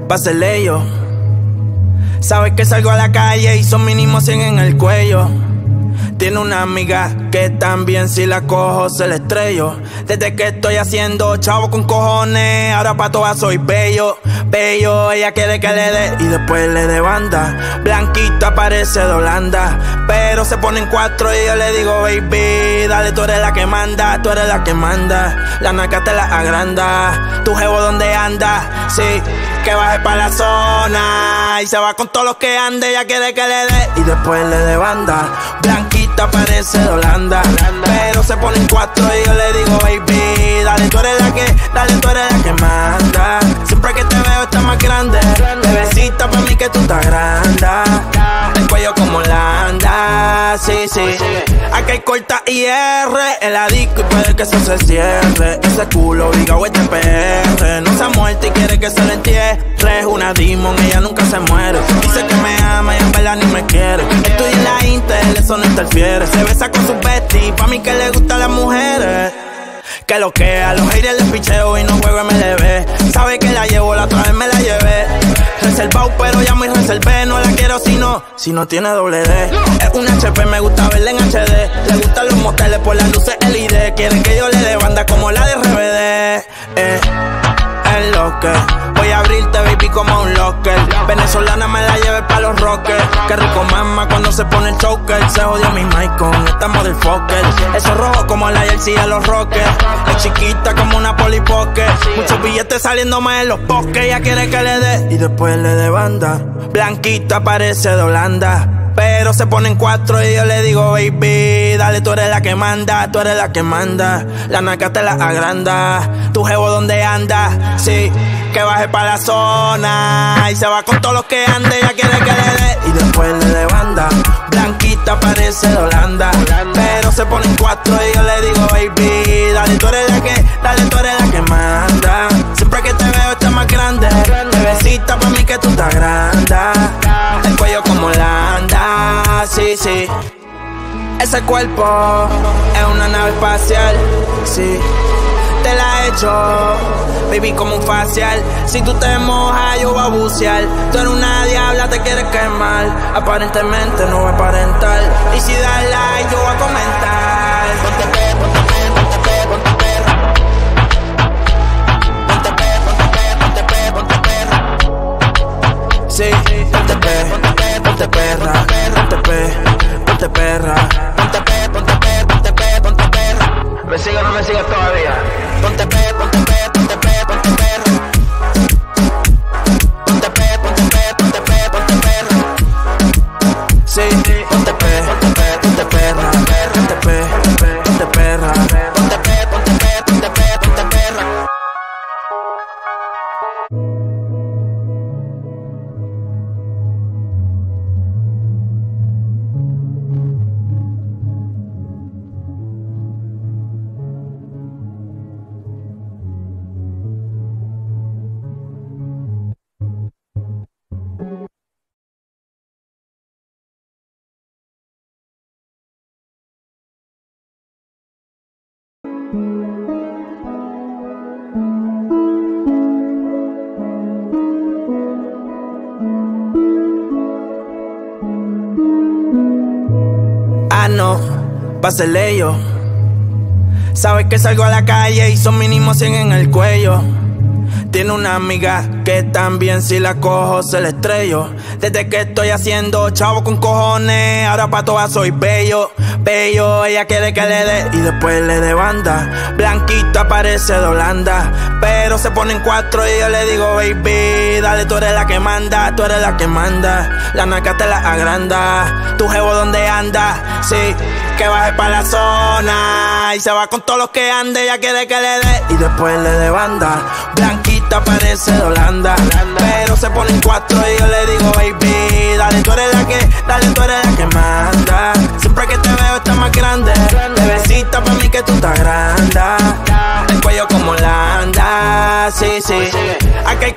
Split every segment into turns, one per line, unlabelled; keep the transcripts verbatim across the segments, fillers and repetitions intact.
pa' hacerle yo. Sabes que salgo a la calle y son mínimo cien en el cuello. Tiene una amiga que también si la cojo se la estrello. Desde que estoy haciendo chavo con cojones, ahora pa' todas soy bello, bello. Ella quiere que le dé y después le dé banda. Blanquita parece de Holanda, pero se pone en cuatro y yo le digo baby, dale, tú eres la que manda, tú eres la que manda. La naca te la agranda, tu jevo donde anda, sí, que baje pa' la zona y se va con todos los que ande. Ella quiere que le dé y después le dé banda. Blanquita parece de Holanda, pero se pone en cuatro y yo le digo baby, dale, tú eres la que, dale, tú eres la que manda. Siempre que te veo estás más grande, bebecita pa' mí que tú estás grande. El cuello como Holanda, sí, sí. Aquí hay corta I R en la disco y puede que eso se cierre. Ese culo vigao este P R, no se ha muerto y quiere que se le entierre. Es una demon, ella nunca se muere. Dice que me ama y en verdad ni me quiere. Estoy en la Intel, eso no interfiere. Se besa con sus besties, pa' mí que le gustan las mujeres. Que lo que a los haters les picheo y no juego M L B. Sabe que la llevo, la otra vez me la llevé. Reservado pero ya muy reservé. No la quiero si no, si no tiene doble D. Es un H P, me gusta verla en H D. Le gustan los moteles por las luces L E D. Quieren que yo le dé banda como la de R B D. Eh, es lo que voy a abrirte, baby, como un locker. Venezolana me la lleve pa' los rockers. Qué rico mama cuando se pone el choker. Se jodió mi mic con esta motherfucker. Eso rojo como la jersey de los rockers. Es chiquita como una polipoque. Muchos billetes saliéndome en los bosques. Ella quiere que le dé y después le dé banda. Blanquita parece de Holanda, pero se pone en cuatro y yo le digo baby, dale, tú eres la que manda, tú eres la que manda. La naca te la agranda, tu jevo donde anda, sí, que baje pa' la zona y se va con todos los que ande. Ella quiere que le dé y después le dé banda. Blanquita parece de Holanda, pero se pone en cuatro y yo le digo baby, dale, tú eres la que, dale, tú eres la que manda. Siempre que te veo estás más grande, bebecita pa' mí que tú estás grande. El cuello como Holanda, sí, sí. Ese cuerpo es una nave espacial, sí. Te la he hecho, baby, como un facial. Si tú te mojas, yo voy a bucear. Tú eres una diabla, te quieres quemar. Aparentemente no voy a aparentar. Y si das like, yo voy a comentar. Ponte pe, ponte pe, ponte pe, ponte perra. Ponte pe, ponte pe, ponte pe, ponte perra. Sí, ponte pe, ponte pe, ponte perra. Ponte pe, ponte perra. Ponte pe, ponte pe, ponte pe, ponte perra. ¿Me sigue o no me sigue todavía? Ponte pe, ponte pe, ponte pe, ponte perra. Ponte pe, ponte pe, ponte pe, ponte perra. Sí, ponte pe, ponte pe, ponte perra. Ponte pe, ponte perra. Ponte pe, ponte pe, ponte pe, ponte perra. Ah, no, pa' hacerle yo. Sabes que salgo a la calle y son mínimo cien en el cuello. Tiene una amiga que también si la cojo se la estrello. Desde que estoy haciendo chavo con cojones, ahora pa' todas soy bello, bello. Ella quiere que le dé y después le dé banda. Blanquita parece de Holanda, pero se pone en cuatro y yo le digo baby, dale, tú eres la que manda, tú eres la que manda. La naca te la agranda, tu jevo donde anda, sí, que baje pa' la zona y se va con todos los que ande. Ella quiere que le dé y después le dé banda. Blanquita parece de Holanda, pero se pone en cuatro y yo le digo baby, dale, tú eres la que, dale, tú eres la que manda. Siempre que te veo estás más grande, bebecita pa' mí que tú estás grande. El cuello como Holanda, sí, sí. Aquí hay corta I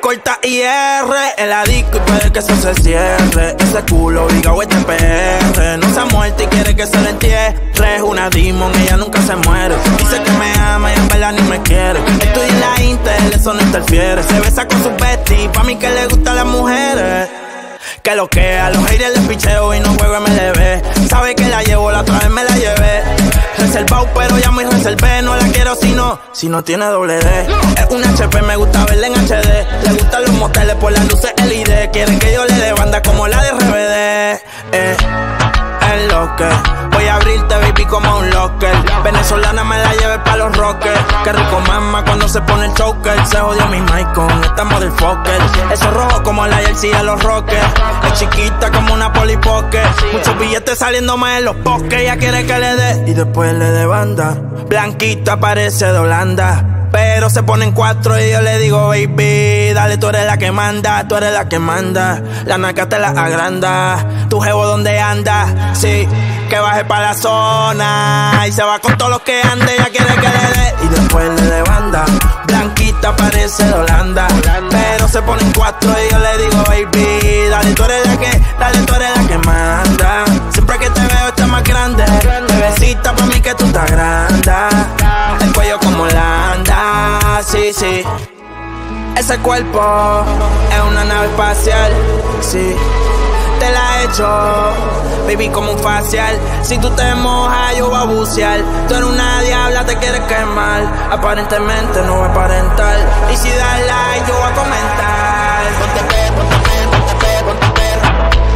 I R en la disco y puede que eso se cierre. Ese culo obligado este P R. No se ha muerto y quiere que se le entierre. Es una demon, ella nunca se muere. Dice que me ama y en verdad ni me quiere. Estudia en la Intel, eso no interfiere. Se besa con su bestie, pa' mí que le gustan las mujeres. Que lo que a los haters les picheo y no juego M L B. Sabe que la llevo, la otra vez me la llevé. Reservado pero ya muy reservé. No la quiero si no, si no tiene doble D. Es un H P, me gusta verla en H D. Le gustan los moteles por las luces L E D. Quieren que yo le dé banda como la de R B D. Eh, es lo que voy a abrirte, baby, como un locker. Venezolana me la lleve pa' los rockers. Qué rico mama cuando se pone el choker. Se jodió mi mic con esta motherfucker. Eso rojo como la jersey de los rockers. Es chiquita como una polipoque. Muchos billetes saliéndome en los bosques. Ella quiere que le dé y después le dé banda. Blanquita parece de Holanda, pero se ponen cuatro y yo le digo, baby, dale, tú eres la que manda, tú eres la que manda. La naca te la agranda. Tu jevo donde anda, sí, que baje pa' la zona y se va con todos los que ande. Ella quiere que le dé y después le dé banda. Blanquita parece de Holanda, pero se ponen cuatro y yo le digo, baby, dale, tú eres la que, dale, tú eres la que manda. Siempre que te veo estás más grande. Bebecita, pa' mí que tú estás grande. El cuello como Landa, sí, sí. Ese cuerpo es una nave espacial, sí. Te la he hecho, baby, como un facial. Si tú te mojas, yo voy a bucear. Tú eres una diabla, te quieres quemar. Aparentemente no voy a aparentar. Y si das like, yo voy a comentar. Ponte pe, ponte pe, ponte pe, ponte perra.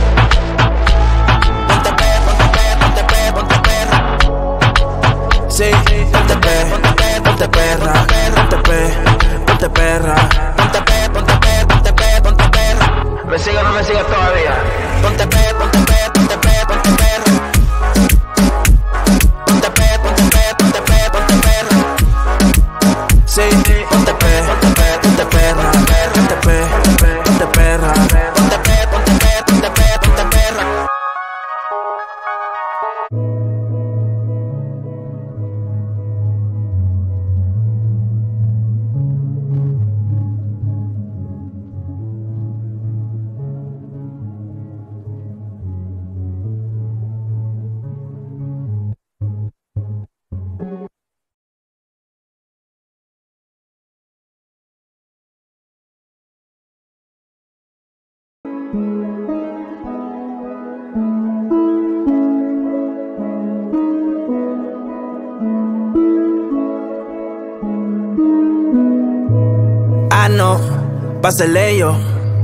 Ponte pe, ponte pe, ponte pe, ponte perra. Sí, ponte pe, ponte pe, ponte perra. Ponte pe, ponte perra. Ponte pe, ponte pe, ponte pe, ponte perra. ¿Me sigue o no me sigue todavía? Ponte pe, ponte pe, ponte pe, ponte perra. Ponte pe, ponte pe, ponte pe, ponte perra. Sí, ponte pe, ponte pe, ponte perra. Ponte pe, ponte perra. Ponte pe, ponte pe, ponte pe, ponte perra. Ah, no, pásele yo.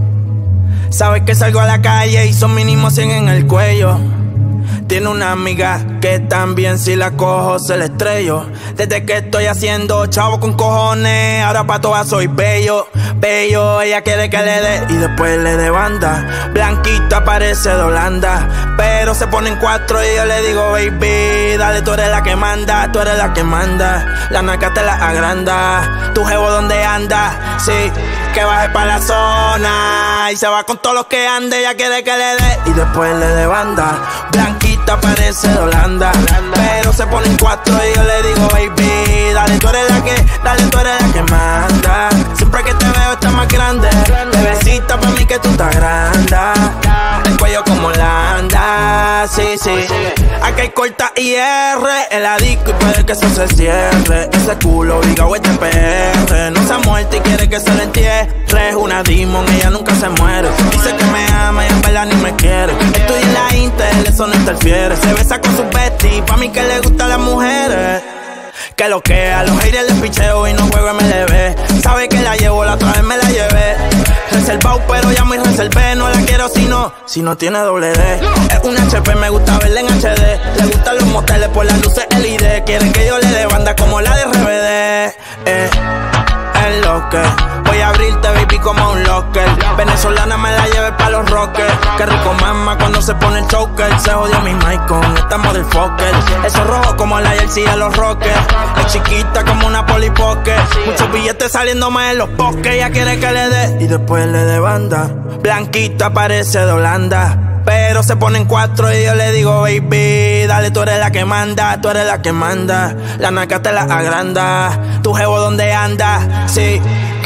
Sabes que salgo a la calle y son mínimo cien en el cuello. Tiene una amiga que también si la cojo se la estrello. Desde que estoy haciendo chavo con cojones, ahora pa' todas soy bello, bello. Ella quiere que le dé y después le dé banda. Blanquita parece de Holanda, pero se ponen cuatro y yo le digo, baby, dale, tú eres la que manda, tú eres la que manda. La naca te la agranda. Tu jevo donde anda, sí, que baje pa' la zona y se va con todos los que ande. Ella quiere que le dé y después le dé banda. Blanquita parece de Holanda, pero se ponen cuatro y yo le digo, baby, dale, tú eres la que, dale, tú eres la que manda. Siempre que te veo estás más grande. Bebecita, pa' mí que tú estás grande. El cuello como Landa, sí, sí. Aquí hay corta I R en la disco y puede que eso se cierre. Ese culo obligado este P R. No se ha muerto y quiere que se le entierre. Es una demon, ella nunca se muere. Dice que me ama y en verdad ni me quiere. Estudia en la Intel, eso no interfiere. Se besa con su bestie, pa' mí que le gustan las mujeres. Que lo que a los haters les picheo y no juego M L B. Sabe que la llevo, la otra vez me la llevé. Reservado pero ya muy reservé. No la quiero si no, si no tiene doble D. Es un H P, me gusta verla en H D. Le gustan los moteles por las luces L E D. Quieren que yo le dé banda como la de R B D. Eh, es lo que voy a abrirte, baby, como un locker. Venezolana me la lleve pa' los rockers. Qué rico mama cuando se pone el choker. Se jodió mi mic con esta motherfucker. Eso rojo como la jersey de los rockers. Es chiquita como una polipoque. Muchos billetes saliéndome en los bosques. Ella quiere que le dé y después le dé banda. Blanquita parece de Holanda, pero se ponen cuatro y yo le digo, baby, dale, tú eres la que manda, tú eres la que manda. La naca te la agranda. Tu jevo donde anda, sí, que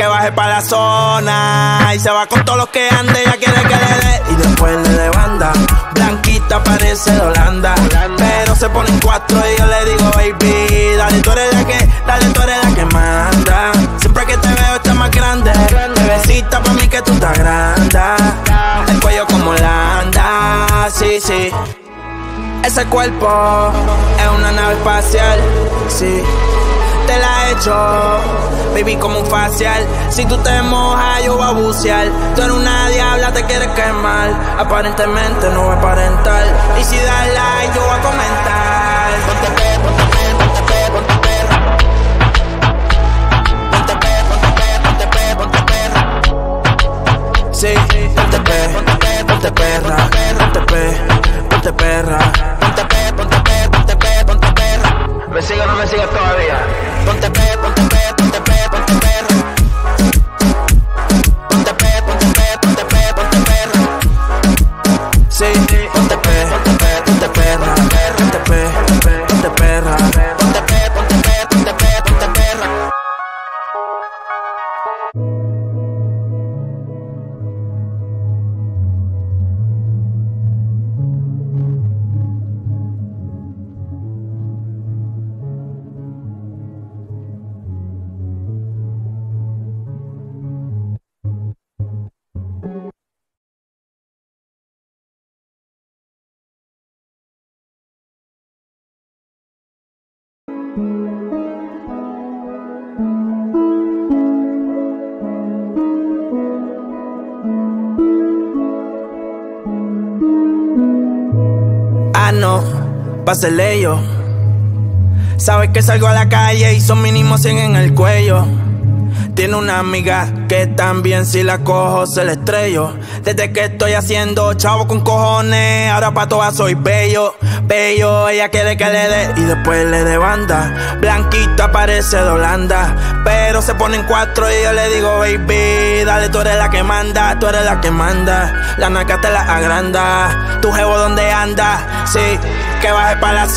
que baje pa' la zona y se va con todos los que ande, ella quiere que le dé y después le dé banda. Blanquita parece de Holanda, pero se ponen cuatro y yo le digo baby, dale tú eres la que, dale tú eres la que manda. Siempre que te veo estás más grande, bebecita pa' mí que tú estás grande. El cuello como Holanda, sí, sí. Ese cuerpo es una nave espacial, sí. Te la he hecho, baby, como un facial. Si tú te mojas, yo voy a bucear. Tú eres una diabla, te quieres quemar. Aparentemente no voy a aparentar. Y si das like, yo voy a comentar. Ponte pe, ponte pe, ponte pe, ponte perra. Ponte pe, ponte pe, ponte pe, ponte perra. Sí, ponte pe, ponte pe, ponte perra. Ponte pe, ponte perra. Ponte pe, ponte pe, ponte pe, ponte perra. ¿Me sigue o no me sigue todavía? Ponte pe, ponte pe, ponte pe, ponte perra. Ponte pe, ponte pe, ponte pe, ponte perra. Sí, ponte pe, ponte pe, ponte perra. Ponte pe, ponte perra. Ponte pe, ponte pe, ponte pe, ponte perra. Ah, no, pásele yo. Sabes que salgo a la calle y son mínimo cien en el cuello. Tiene una amiga que también si la cojo se la estrello. Desde que estoy haciendo chavo con cojones, ahora pa' todas soy bello, bello. Ella quiere que le dé y después le dé banda. Blanquita parece de Holanda, pero se ponen cuatro y yo le digo baby, dale tú eres la que manda, tú eres la que manda. La naca te la agranda, tu jevo donde anda, sí, que baje pa' la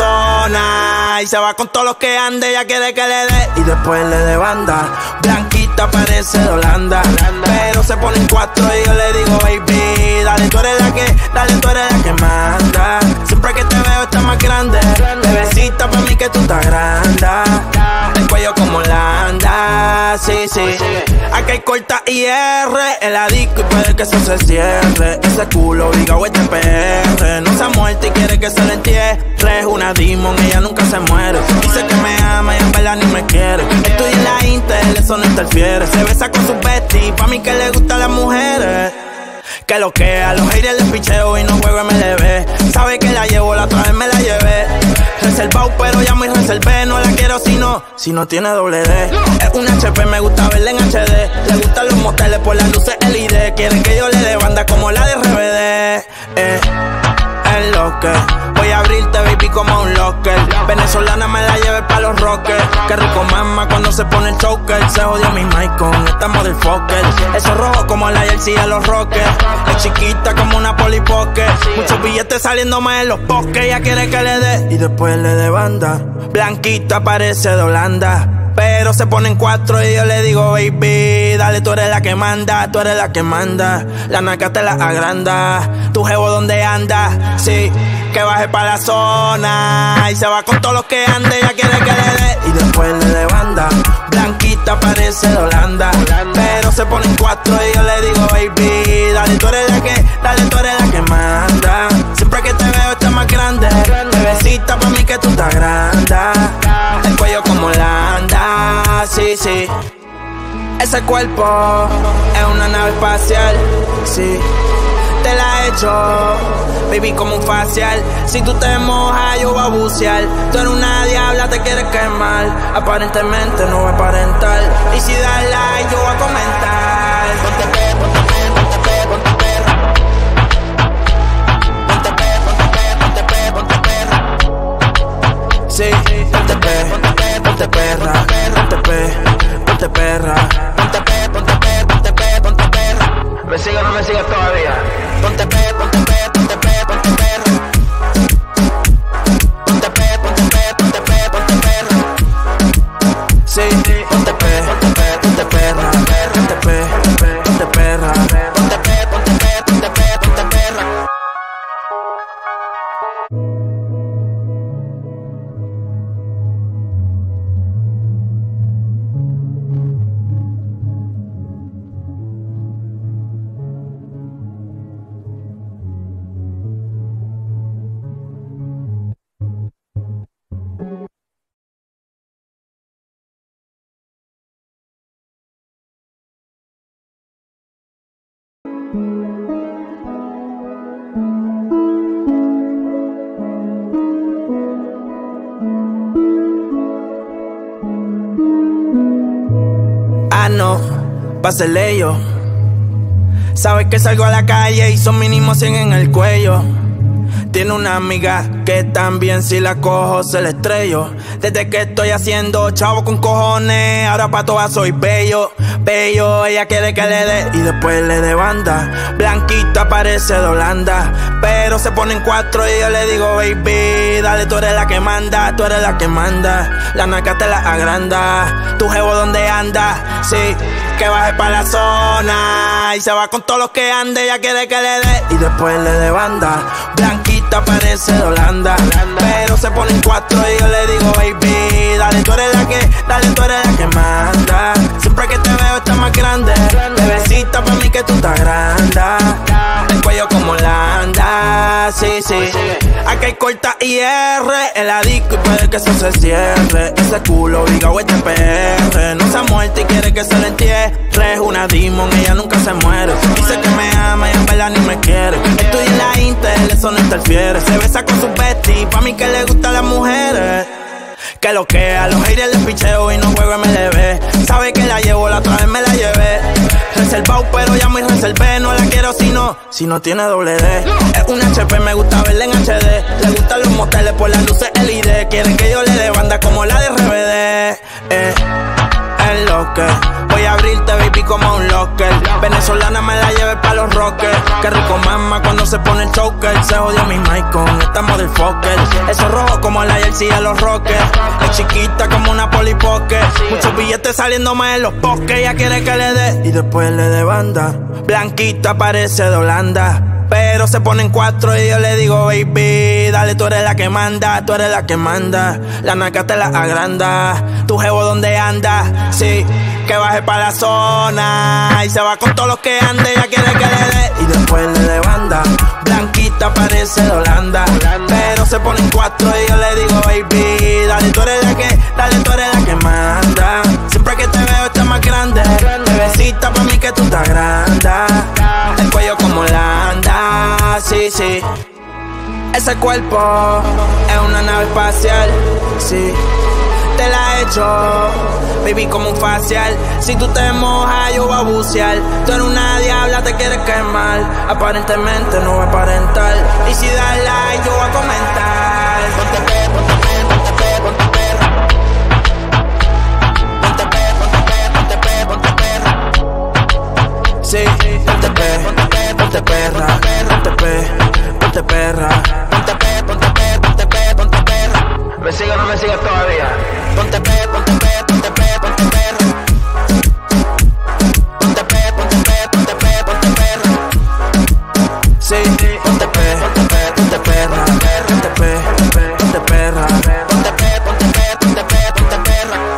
zona y se va con todos los que ande, ella quiere que le dé y después le dé banda. Blanquita parece de Holanda, pero se ponen cuatro y yo le digo baby, dale tú eres la que, dale tú eres la que manda. Siempre que te veo estás más grande, bebecita pa' mí que tú estás grande. El cuello como Holanda, sí, sí. Aquí hay corta I R en la disco y puede que eso se cierre. Ese culo vigao este P R no se ha muerto y quiere que se le entierre. Es una demon, ella nunca se muere. Dice que me ama y en verdad ni me quiere. Estoy en la Intel, eso no interfiere. Se besa con sus besties, pa' mí que le gustan las mujeres. Que lo que a los haters les picheo y no juego M L B. Sabe que la llevo, la otra vez me la llevé. Reservado pero ya muy reservé. No la quiero si no, si no tiene doble D. Es un H P, me gusta verla en H D. Le gustan los moteles por las luces L E D. Quieren que yo le dé banda como la de R B D. Eh, es lo que voy a abrirte baby como un locker. Venezolana me la llevé pa' los rockers. Qué rico mama cuando se pone el choker. Se jodió mi mic con esta motherfucker. Eso rojo como la jersey a los rockers. Es chiquita como una polipoque. Muchos billetes saliéndome en los bosques. Ella quiere que le dé y después le dé banda. Blanquita parece de Holanda, pero se ponen cuatro y yo le digo baby, dale tú eres la que manda, tú eres la que manda. La naca te la agranda, tu jevo donde anda, sí, que baje pa' la zona y se va con todos los que ande, ella quiere que le dé y después le dé banda. Blanquita parece de Holanda, pero se ponen cuatro y yo le digo baby, dale tú eres la que, dale tú eres la que manda. Siempre que te veo estás más grande, bebecita pa' mí que tú estás grande. El cuello como Holanda, sí, sí. Ese cuerpo es una nave espacial, sí. Te la he hecho, baby, como un facial. Si tú te mojas, yo voy a bucear. Tú eres una diabla, te quieres quemar. Aparentemente no voy a aparentar. Y si das like, yo voy a comentar. Ponte pe, ponte pe, ponte pe, ponte perra. Ponte pe, ponte pe, ponte pe, ponte perra. Sí, ponte pe, ponte pe, ponte perra. Ponte pe, ponte perra. Ponte pe, ponte pe, ponte pe, ponte perra. ¿Me sigue o no me sigue todavía? Ponte pe, ponte pe, ponte pe, ponte perra. Ponte pe, ponte pe, ponte pe, ponte perra. Sí, ponte pe, ponte pe, ponte perra. pa' hacerle ello. Sabes que salgo a la calle y son mínimo cien en el cuello. Tiene una amiga que también si la cojo se la estrello. Desde que estoy haciendo chavo con cojones, ahora pa' todas soy bello, bello. Ella quiere que le dé y después le dé banda. Blanquita parece de Holanda, pero se pone en cuatro y yo le digo baby, dale, tú eres la que manda, tú eres la que manda. La naca te la agranda, tu jevo donde anda, sí, que baje pa' la zona y se va con todos los que ande. Ella quiere que le dé y después le dé banda. Blanquita parece de Holanda, pero se pone en cuatro y yo le digo baby, dale, tú eres la que, dale, tú eres la que manda. Siempre que te veo estás más grande, bebecita pa' mí que tú estás grande. El cuello como Holanda, sí, sí. Aquí hay corta I R en la disco y puede que eso se cierre. Ese culo obligado es de P R, no se ha muerto y quiere que se le entierre. Es una demon, ella nunca se muere. Dice que me ama y en verdad ni me quiere. Estudia en la Intel, eso no interfiere. Se besa con su bestie, pa' mí que le gustan las mujeres. Que lo que a los haters les picheo y no juego M L B. Sabe que la llevo, la otra vez me la llevé. Reservado pero ya me reservé. No la quiero si no, si no tiene doble D. Es un H P, me gusta verla en H D. Le gustan los moteles por las luces L E D. Quieren que yo le dé banda como la de R B D. Eh, es lo que voy a abrirte, baby, como un locker. Venezolana me la lleve pa' los rockers. Qué rico mama cuando se pone el choker. Se jodió mi mic con esta motherfucker. Eso rojo como la jersey de los rockers. Es chiquita como una polipoque. Muchos billetes saliéndome en los bosques. Ella quiere que le dé y después le dé banda. Blanquita parece de Holanda, pero se pone en cuatro y yo le digo baby, dale, tú eres la que manda, tú eres la que manda. La naca te la agranda, tu jevo donde anda, sí, que baje pa' la zona y se va con todos los que ande. Ella quiere que le dé y después le dé banda. Blanquita parece de Holanda, pero se pone en cuatro y yo le digo baby, dale, tú eres la que, dale, tú eres la que manda. Siempre que te veo estás más grande, bebecita pa' mí que tú estás grande. El cuello como Holanda, sí, sí. Ese cuerpo es una nave espacial, sí. Te la he hecho, baby, como un facial. Si tú te mojas, yo voy a bucear. Tú eres una diabla, te quieres quemar. Aparentemente no va a aparentar. Y si das like, yo voy a comentar. Ponte pe, ponte pe, ponte pe, ponte perra. Ponte pe, ponte pe, ponte pe, ponte perra. Sí, ponte pe, ponte pe, ponte perra. Ponte pe, ponte perra. Ponte pe, ponte pe, ponte pe, ponte perra. ¿Me sigue o no me sigue todavía? Ponte pe, ponte pe, ponte pe, ponte perra. Ponte pe, ponte pe, ponte pe, ponte perra. Sí, ponte pe, ponte pe, ponte perra. Ponte pe, ponte perra. Ponte pe, ponte pe, ponte pe, ponte perra.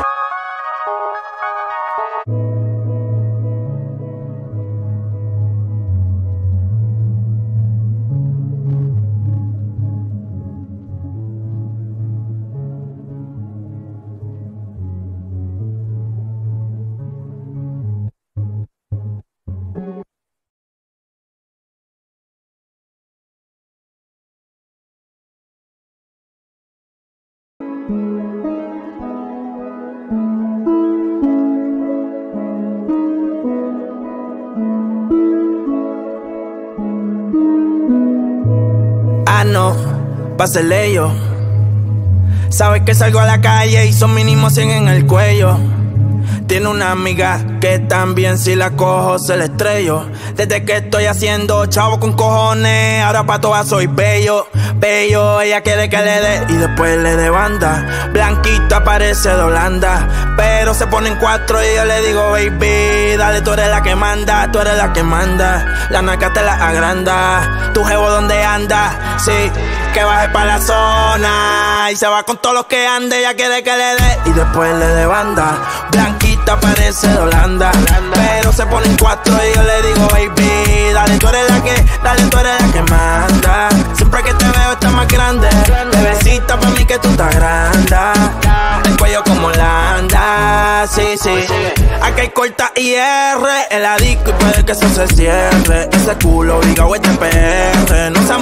Ah, no, pa' hacerle yo. Sabes que salgo a la calle y son mínimo cien en el cuello. Tiene una amiga que también si la cojo se la estrello. Desde que estoy haciendo chavo con cojones, ahora pa' todas soy bello, bello. Ella quiere que le dé y después le dé banda. Blanquita parece de Holanda, pero se pone en cuatro y yo le digo baby, dale, tú eres la que manda, tú eres la que manda. La naca te la agranda, tu jevo donde anda, sí, que baje pa' la zona y se va con todos los que ande. Ella quiere que le dé y después le dé banda. Blanquita parece de Holanda, pero se pone en cuatro y yo le digo baby, dale, tú eres la que, dale, tú eres la que manda. Siempre que te veo estás más grande, bebecita pa' mí que tú estás grande. El cuello como Holanda, sí, sí. Aquí hay corta I R en la disco y puede que eso se cierre. Ese culo obligado es de P R, no se ha muerto y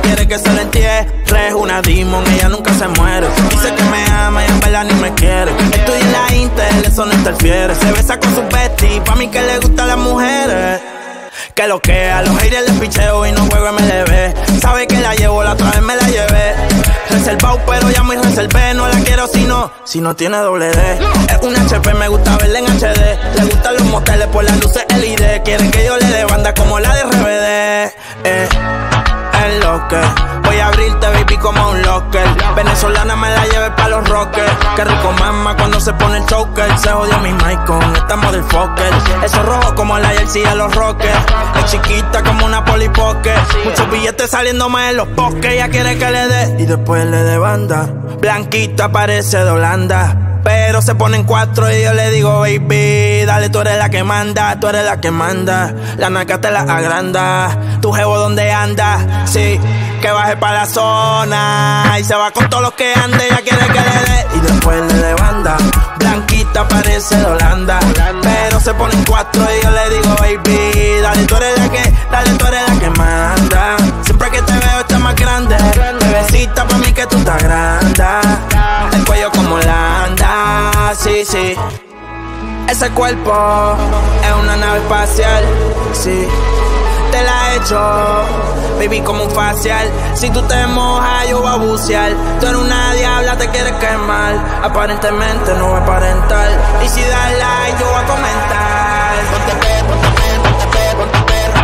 quiere que se le entierre. Es una demon, ella nunca se muere. Dice que me ama y en verdad ni me quiere. Estoy en la Intel, eso no interfiere. Se besa con su bestie, pa' mí que le gustan las mujeres. Que lo que a los haters les picheo y no juego M L B. Sabe que la llevo, la otra vez me la llevé. Reservado, pero ya muy reservé. No la quiero si no, si no tiene doble D. Es un H P, me gusta verla en H D. Le gustan los moteles por las luces L E D. Quieren que yo le dé banda como la de R B D. Eh, es lo que voy a abrirte, baby, como un locker. Venezolana me la lleve pa' los rockers. Qué rico mama cuando se pone el choker. Se jodió mi mic con esta motherfucker. Eso rojo como la jersey de los rockers. Es chiquita como una Polly Pocket. Muchos billetes saliéndome en los pockets. Ella quiere que le dé y después le dé banda. Blanquita parece de Holanda, pero se ponen cuatro y yo le digo, baby, dale, tú eres la que manda, tú eres la que manda. La naca te la agranda. Tu jevo donde anda, sí, que baje pa' la zona y se va con todos los que ande. Ella quiere que le dé y después le dé banda. Blanquita parece de Holanda, pero se ponen cuatro y yo le digo, baby, dale, tú eres la que, dale, tú eres la que manda. Siempre que te veo estás más grande. Bebecita, pa' mí que tú estás grande. El cuello como Holanda, sí, sí. Ese cuerpo es una nave espacial, sí. Te la he hecho, baby, como un facial. Si tú te mojas, yo voy a bucear. Tú eres una diabla, te quieres quemar. Aparentemente no voy a aparentar. Y si das like, yo voy a comentar. Ponte pe, ponte pe, ponte pe, ponte perra.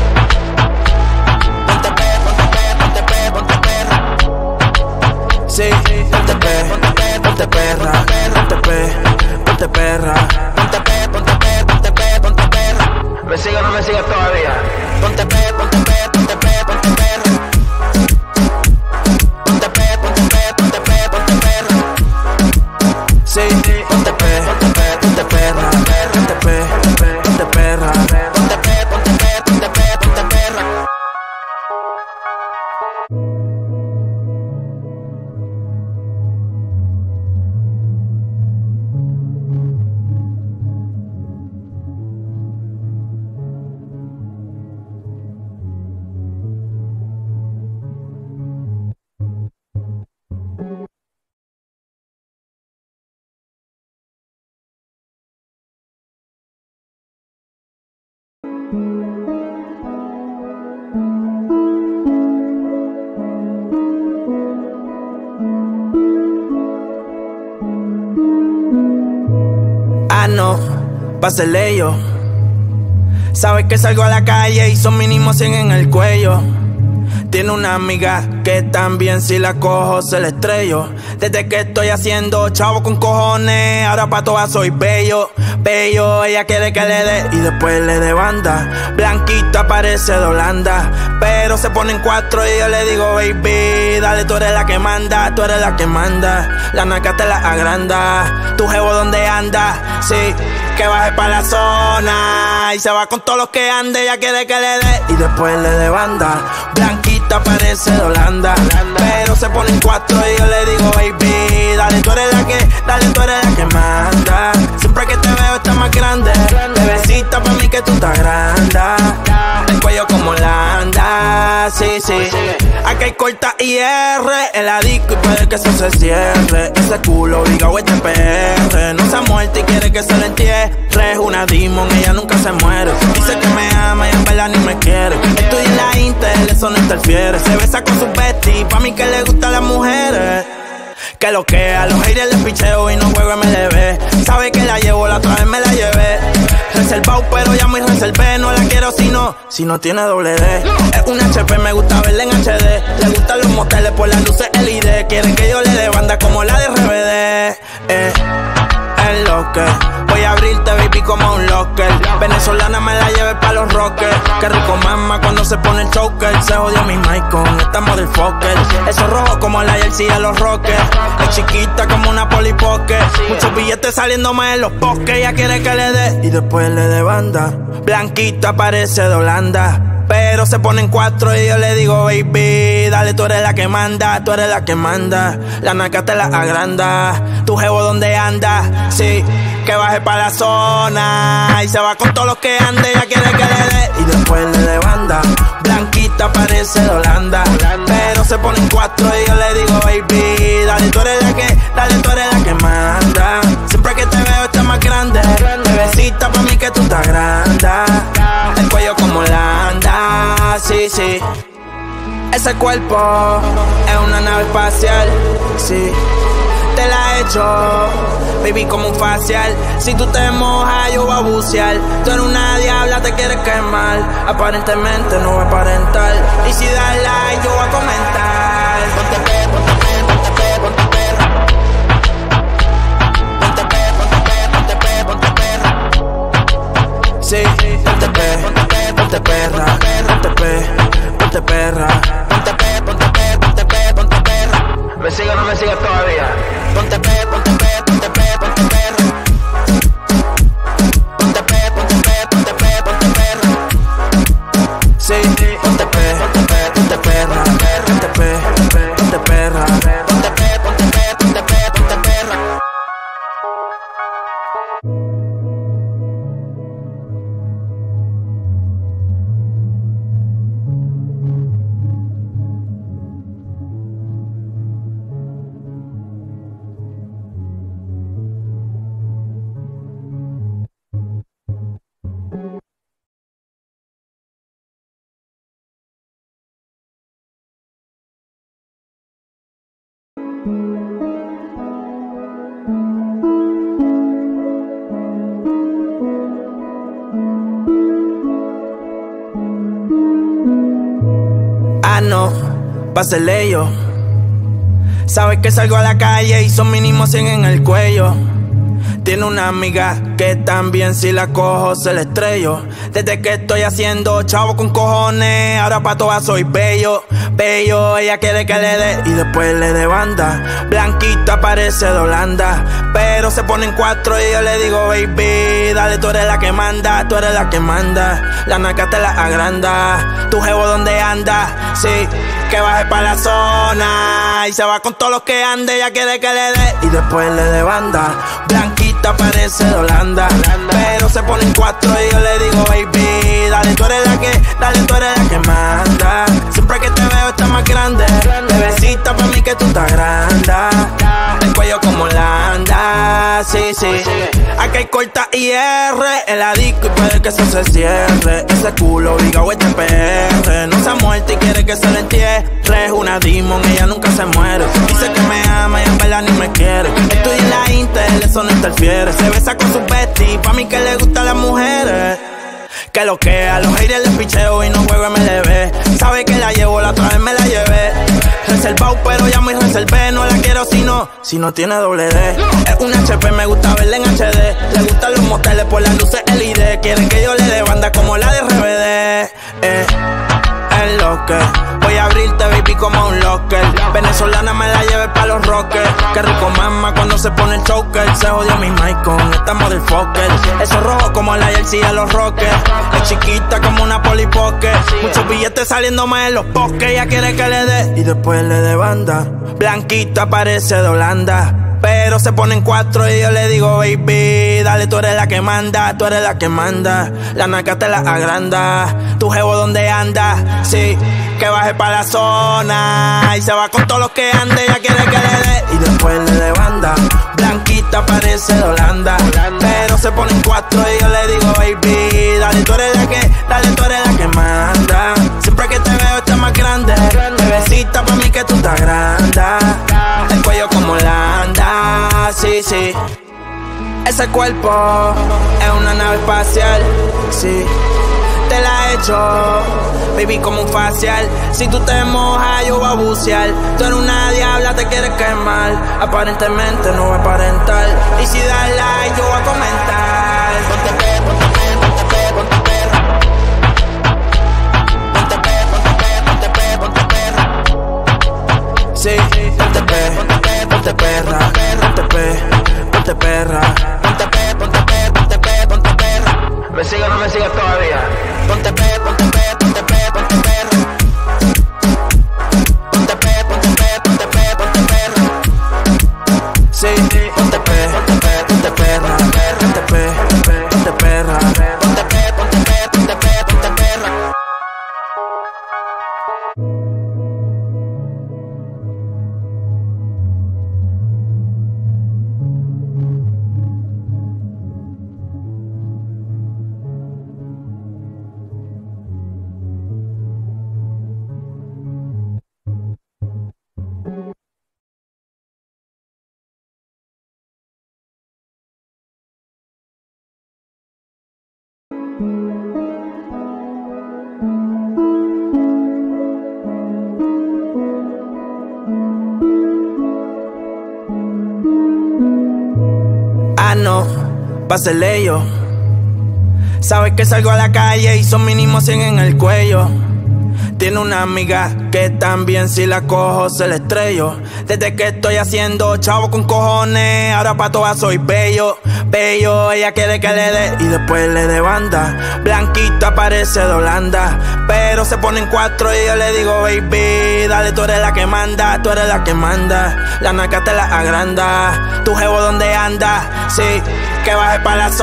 Ponte pe, ponte pe, ponte pe, ponte perra. Sí, ponte pe, ponte pe, ponte perra. Ponte pe, ponte perra. Ponte pe, ponte pe, ponte pe, ponte perra. ¿Me sigue o no me sigue todavía? Ponte pe, ponte pe, ponte pe, ponte perra. Ponte pe, ponte pe, ponte pe, ponte perra. Sí, ponte pe, ponte pe, ponte perra. Ponte pe, ponte perra. Ponte pe, ponte pe, ponte pe, ponte perra. Ah, no, pa' hacerle yo. Sabes que salgo a la calle y son mínimo cien en el cuello. Tiene una amiga que también si la cojo se la estrello. Desde que estoy haciendo chavo con cojones, ahora pa' todas soy bello, bello. Ella quiere que le dé y después le dé banda. Blanquita parece de Holanda, pero se ponen cuatro y yo le digo, baby, dale, tú eres la que manda, tú eres la que manda. La naca te la agranda. Tu jevo donde anda, sí, que baje pa' la zona y se va con todos los que ande. Ella quiere que le dé y después le dé banda. Blanquita parece de Holanda, pero se ponen cuatro y yo le digo, baby, dale, tú eres la que, dale, tú eres la que manda. Siempre que te veo estás más grande. Bebecita, pa' mí que tú estás grande. El cuello como Holanda, sí, sí. Aquí hay corta I R en la disco y puede que eso se cierre. Ese culo obligado este P R. No se ha muerto y quiere que se le entierre. Es una demon, ella nunca se muere. Dice que me ama y en verdad ni me quiere. Estoy en la Intel, eso no interfiere. Se besa con su bestie, pa' mí que le gustan las mujeres. Que lo que a los haters les picheo y no juego M L B. Sabe que la llevo, la otra vez me la llevé. Reservado, pero ya muy reservé. No la quiero si no, si no tiene doble D. Es un H P, me gusta verla en H D. Le gustan los moteles por las luces L E D. Quieren que yo le dé banda como la de R B D. Eh, es lo que voy a abrirte, baby, como un locker. Venezolana me la lleve pa' los rockers. Qué rico mama cuando se pone el choker. Se jodió mi mic con esta motherfucker. Eso rojo como la jersey de los rockers. Es chiquita como una Polly Pocket. Muchos billetes saliéndome en los pockets. Ella quiere que le dé y después le dé banda. Blanquita parece de Holanda, pero se ponen cuatro y yo le digo, baby, dale, tú eres la que manda, tú eres la que manda. La naca te la agranda. Tu jevo donde anda, sí, que baje pa' la zona y se va con todos los que ande. Ella quiere que le dé y después le dé banda. Blanquita parece de Holanda, Ese cuerpo es una nave espacial, sí, te la he hecho, baby, como un facial. Si tú te mojas, yo voy a bucear. Tú eres una diabla, te quieres quemar. Aparentemente no voy a aparentar. Y si das like, yo voy a comentar. Ponte pe, ponte pe, ponte pe, ponte perra. Ponte pe, ponte pe, ponte pe, ponte perra. Sí, ponte pe, ponte pe, ponte perra. Ponte pe, ponte perra. Ponte pe, ponte pe, ponte pe, ponte perra. ¿Me sigue o no me sigue todavía? Ponte pe, ponte pe, ponte pe, ponte perra. Ponte pe, ponte pe, ponte pe, ponte perra. Sí, ponte pe, ponte pe, ponte perra. Ponte pe, ponte perra. Ponte pe, ponte pe, ponte pe, ponte perra. Ah, no, pásele yo. Sabes que salgo a la calle y son mínimo cien en el cuello. Tiene una amiga que también si la cojo se la estrello. Desde que estoy haciendo chavo con cojones, ahora pa' todas soy bello, bello. Ella quiere que le dé y después le dé banda. Blanquita parece de Holanda, pero se ponen cuatro y yo le digo baby, dale, tú eres la que manda, tú eres la que manda. La naca te la agranda, tu jevo donde anda, sí, que baje pa' la zona y se va con todos los que ande. Ella quiere que le dé y después le dé banda. Blanquita parece de Holanda, pero se ponen cuatro y yo le digo baby, dale, tú eres la que, dale, tú eres la que manda. Siempre que te veo estás más grande, bebecita pa' mí que tú estás grande. El cuello como Holanda, sí, sí. Aquí hay corta I R en la disco y puede que eso se cierre. Ese culo obligado este P R, no se ha muerto y quiere que se le entierre. Es una demon, ella nunca se muere. Dice que me ama y en verdad ni me quiere. Estudia en la Intel, eso no interfiere. Se besa con su bestie, pa' mí que le gustan las mujeres. Que lo que a los haters les picheo y no juego M L B. Sabe que la llevo, la otra vez me la llevé. Reservado pero ya me reservé. No la quiero si no, si no tiene doble D. Es un H P, me gusta verla en H D. Le gustan los moteles por las luces L E D. Quieren que yo le dé banda como la de R B D. Eh, es lo que voy a abrirte, baby, como un locker. Venezolana me la lleve pa' los rockers. Qué rico mama cuando se pone el choker. Se jodió mi mic con esta motherfucker. Eso rojo como la jersey de los rockers. Es chiquita como una polipoque. Muchos billetes saliéndome en los bosques. Ella quiere que le dé y después le dé banda. Blanquita parece de Holanda, pero se ponen cuatro y yo le digo baby, dale, tú eres la que manda, tú eres la que manda. La naca te la agranda, tu jevo donde anda, sí, que baje pa' la zona y se va con todos los que ande. Ella quiere que le dé y después le dé banda. Blanquita parece de Holanda, pero se ponen cuatro y yo le digo baby, dale, tú eres la que, dale, tú eres la que manda. Siempre que te veo estás más grande, bebecita pa' mí que tú estás grande. El cuello como Holanda, sí, sí. Ese cuerpo es una nave espacial, sí, te la he hecho, baby, como un facial. Si tú te mojas, yo voy a bucear. Tú eres una diabla, te quieres quemar. Aparentemente no voy a aparentar. Y si das like, yo voy a comentar. Ponte pe, ponte pe, ponte pe, ponte perra. Ponte pe, ponte pe, ponte pe, ponte perra. Sí, ponte pe, ponte pe, ponte perra. Ponte pe, ponte perra. Ponte pe, ponte pe, ponte pe, ponte perra. ¿Me sigue o no me sigue todavía? Ponte pe, ponte pe, ponte pe, ponte perra. Ponte pe, ponte pe, ponte pe, ponte perra. Sí, ponte pe, ponte pe, ponte perra. Ponte pe, ponte perra. Ponte pe, ponte pe, ponte pe, ponte perra. no, pa' ser ellos. Sabes que salgo a la calle y son mínimo cien en el cuello. Tiene una amiga que también si la cojo se la estrello. Desde que estoy haciendo chavo con cojones, ahora pa' todas soy bello, bello. Ella quiere que le dé y después le dé banda. Blanquita parece de Holanda, pero se pone en cuatro y yo le digo baby, dale, tú eres la que manda, tú eres la que manda. La naca te la agranda, tu jevo donde anda, sí, que baje pa' la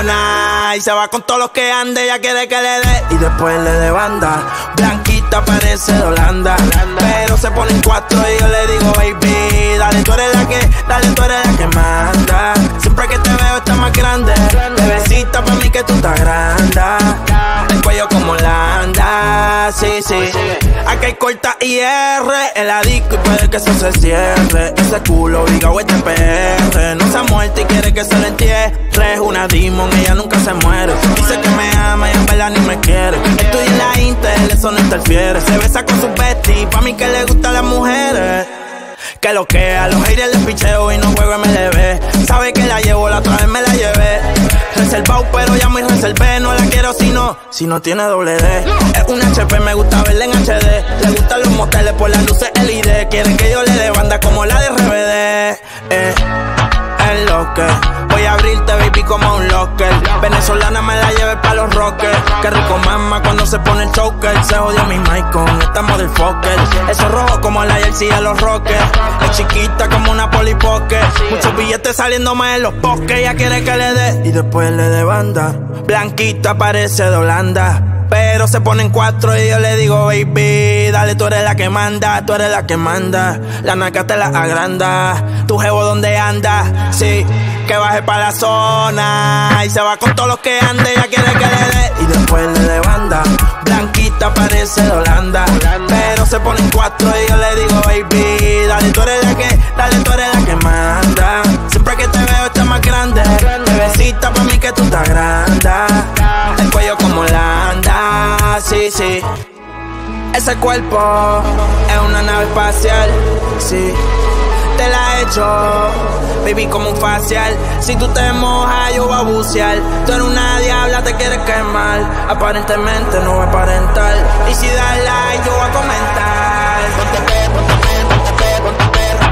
zona y se va con todos los que ande. Ella quiere que le dé y después le dé banda. Blanquita parece de Holanda, pero se pone en cuatro y yo le digo baby, dale, tú eres la que, dale, tú eres la que manda. Siempre que te veo estás más grande, bebecita pa' mí que tú estás grande. El cuello como Holanda, sí, sí. Aquí hay corta I R en la disco y puede que eso se cierre. Ese culo obligado este P R, no se ha muerto y quiere que se lo entierre. Es una demon, ella nunca se muere. Dice que me ama y en verdad ni me quiere. Estoy en la Intel, eso no interfiere. Se besa con su bestie, pa' mí que le gustan las mujeres. Que lo que a los haters les picheo y no juego M L B. Sabe que la llevo, la otra vez me la llevé. Reservado pero ya muy reservé. No la quiero si no, si no tiene doble D. Es un H P, me gusta verla en H D. Le gustan los moteles por las luces L E D. Quieren que yo le dé banda como la de R B D. Eh, es lo que voy a abrirte, baby, como un locker. Venezolana me la lleve pa' los rockers. Qué rico mama cuando se pone el choker. Se jodió mi mic con esta motherfucker. Eso rojo como la jersey de los rockers. Es chiquita como una Polly Pocket. Muchos billetes saliéndome en los bosques. Ella quiere que le dé y después le dé banda. Blanquita parece de Holanda, pero se pone en cuatro y yo le digo baby, dale, tú eres la que manda, tú eres la que manda. La naca te la agranda, tu jevo donde anda, sí, que baje pa' la zona y se va con todos los que ande. Ella quiere que le dé y después le dé banda. Blanquita parece de Holanda, pero se pone en cuatro y yo le digo baby, dale, tú eres la que, dale, tú eres la que manda. Siempre que te veo estás más grande, bebecita pa' mí que tú estás grande. El cuello como Holanda, sí, sí. Ese cuerpo es una nave espacial, sí. Te la he hecho, baby, como un facial. Si tú te mojas, yo voy a bucear. Tú eres una diabla, te quieres quemar. Aparentemente no voy a aparentar. Y si das like, yo voy a comentar. Ponte pe, ponte pe, ponte pe, ponte perra.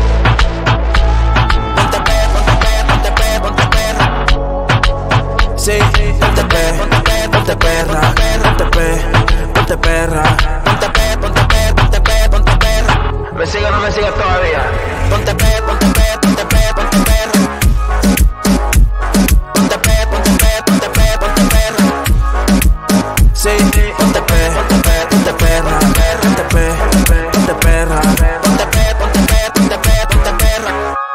Ponte pe, ponte pe, ponte pe, ponte perra. Sí, ponte pe, ponte pe, ponte perra. Ponte pe, ponte perra. Ponte pe, ponte pe, ponte pe, ponte perra. ¿Me sigue o no me sigue todavía? Ponte pe, ponte pe, ponte pe, ponte perra. Ponte pe, ponte pe, ponte pe, ponte perra. Sí, ponte pe, ponte pe, ponte perra. Ponte pe, ponte perra. Ponte pe, ponte pe, ponte pe, ponte perra.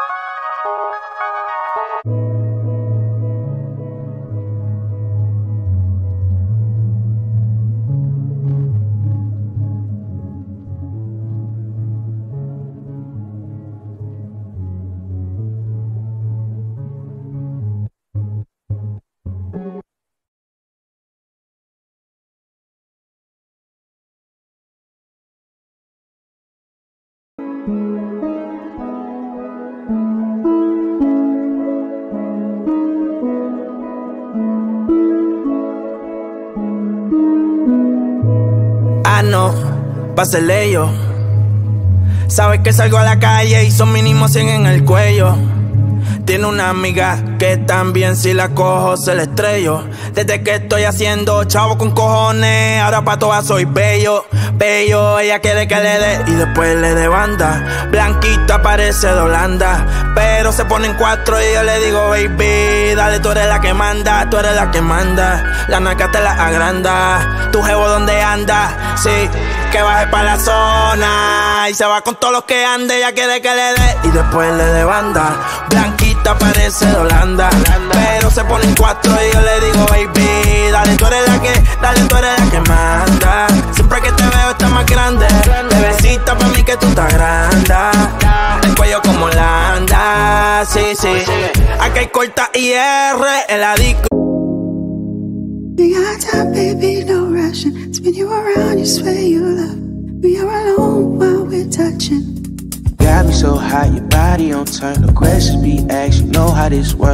Ah, no, pa' ser ellos. Sabes que salgo a la calle y son mínimo cien en el cuello. Tiene una amiga que también si la cojo se la estrello. Desde que estoy haciendo chavo con cojones, ahora pa' todas soy bello, bello. Ella quiere que le dé y después le dé banda. Blanquita parece de Holanda, pero se pone en cuatro y yo le digo baby, dale, tú eres la que manda, tú eres la que manda. La naca te la agranda, tu jevo donde anda, sí, que baje pa' la zona y se va con todos los que ande. Ella quiere que le dé y después le dé banda. Blanquita parece de Holanda, pero se pone en cuatro y yo le digo baby, dale, tú eres la que, dale, tú eres la que manda. Siempre que te veo estás más grande, bebecita pa' mí que tú estás grande. El cuello como Holanda, sí, sí. Aquí hay corta I R en la disco.
We got time, baby, no rushing. Spin you around, you swear you love. We are alone while we're touching.
Got me so hot, your body on turn. The questions be asked, you know how this work.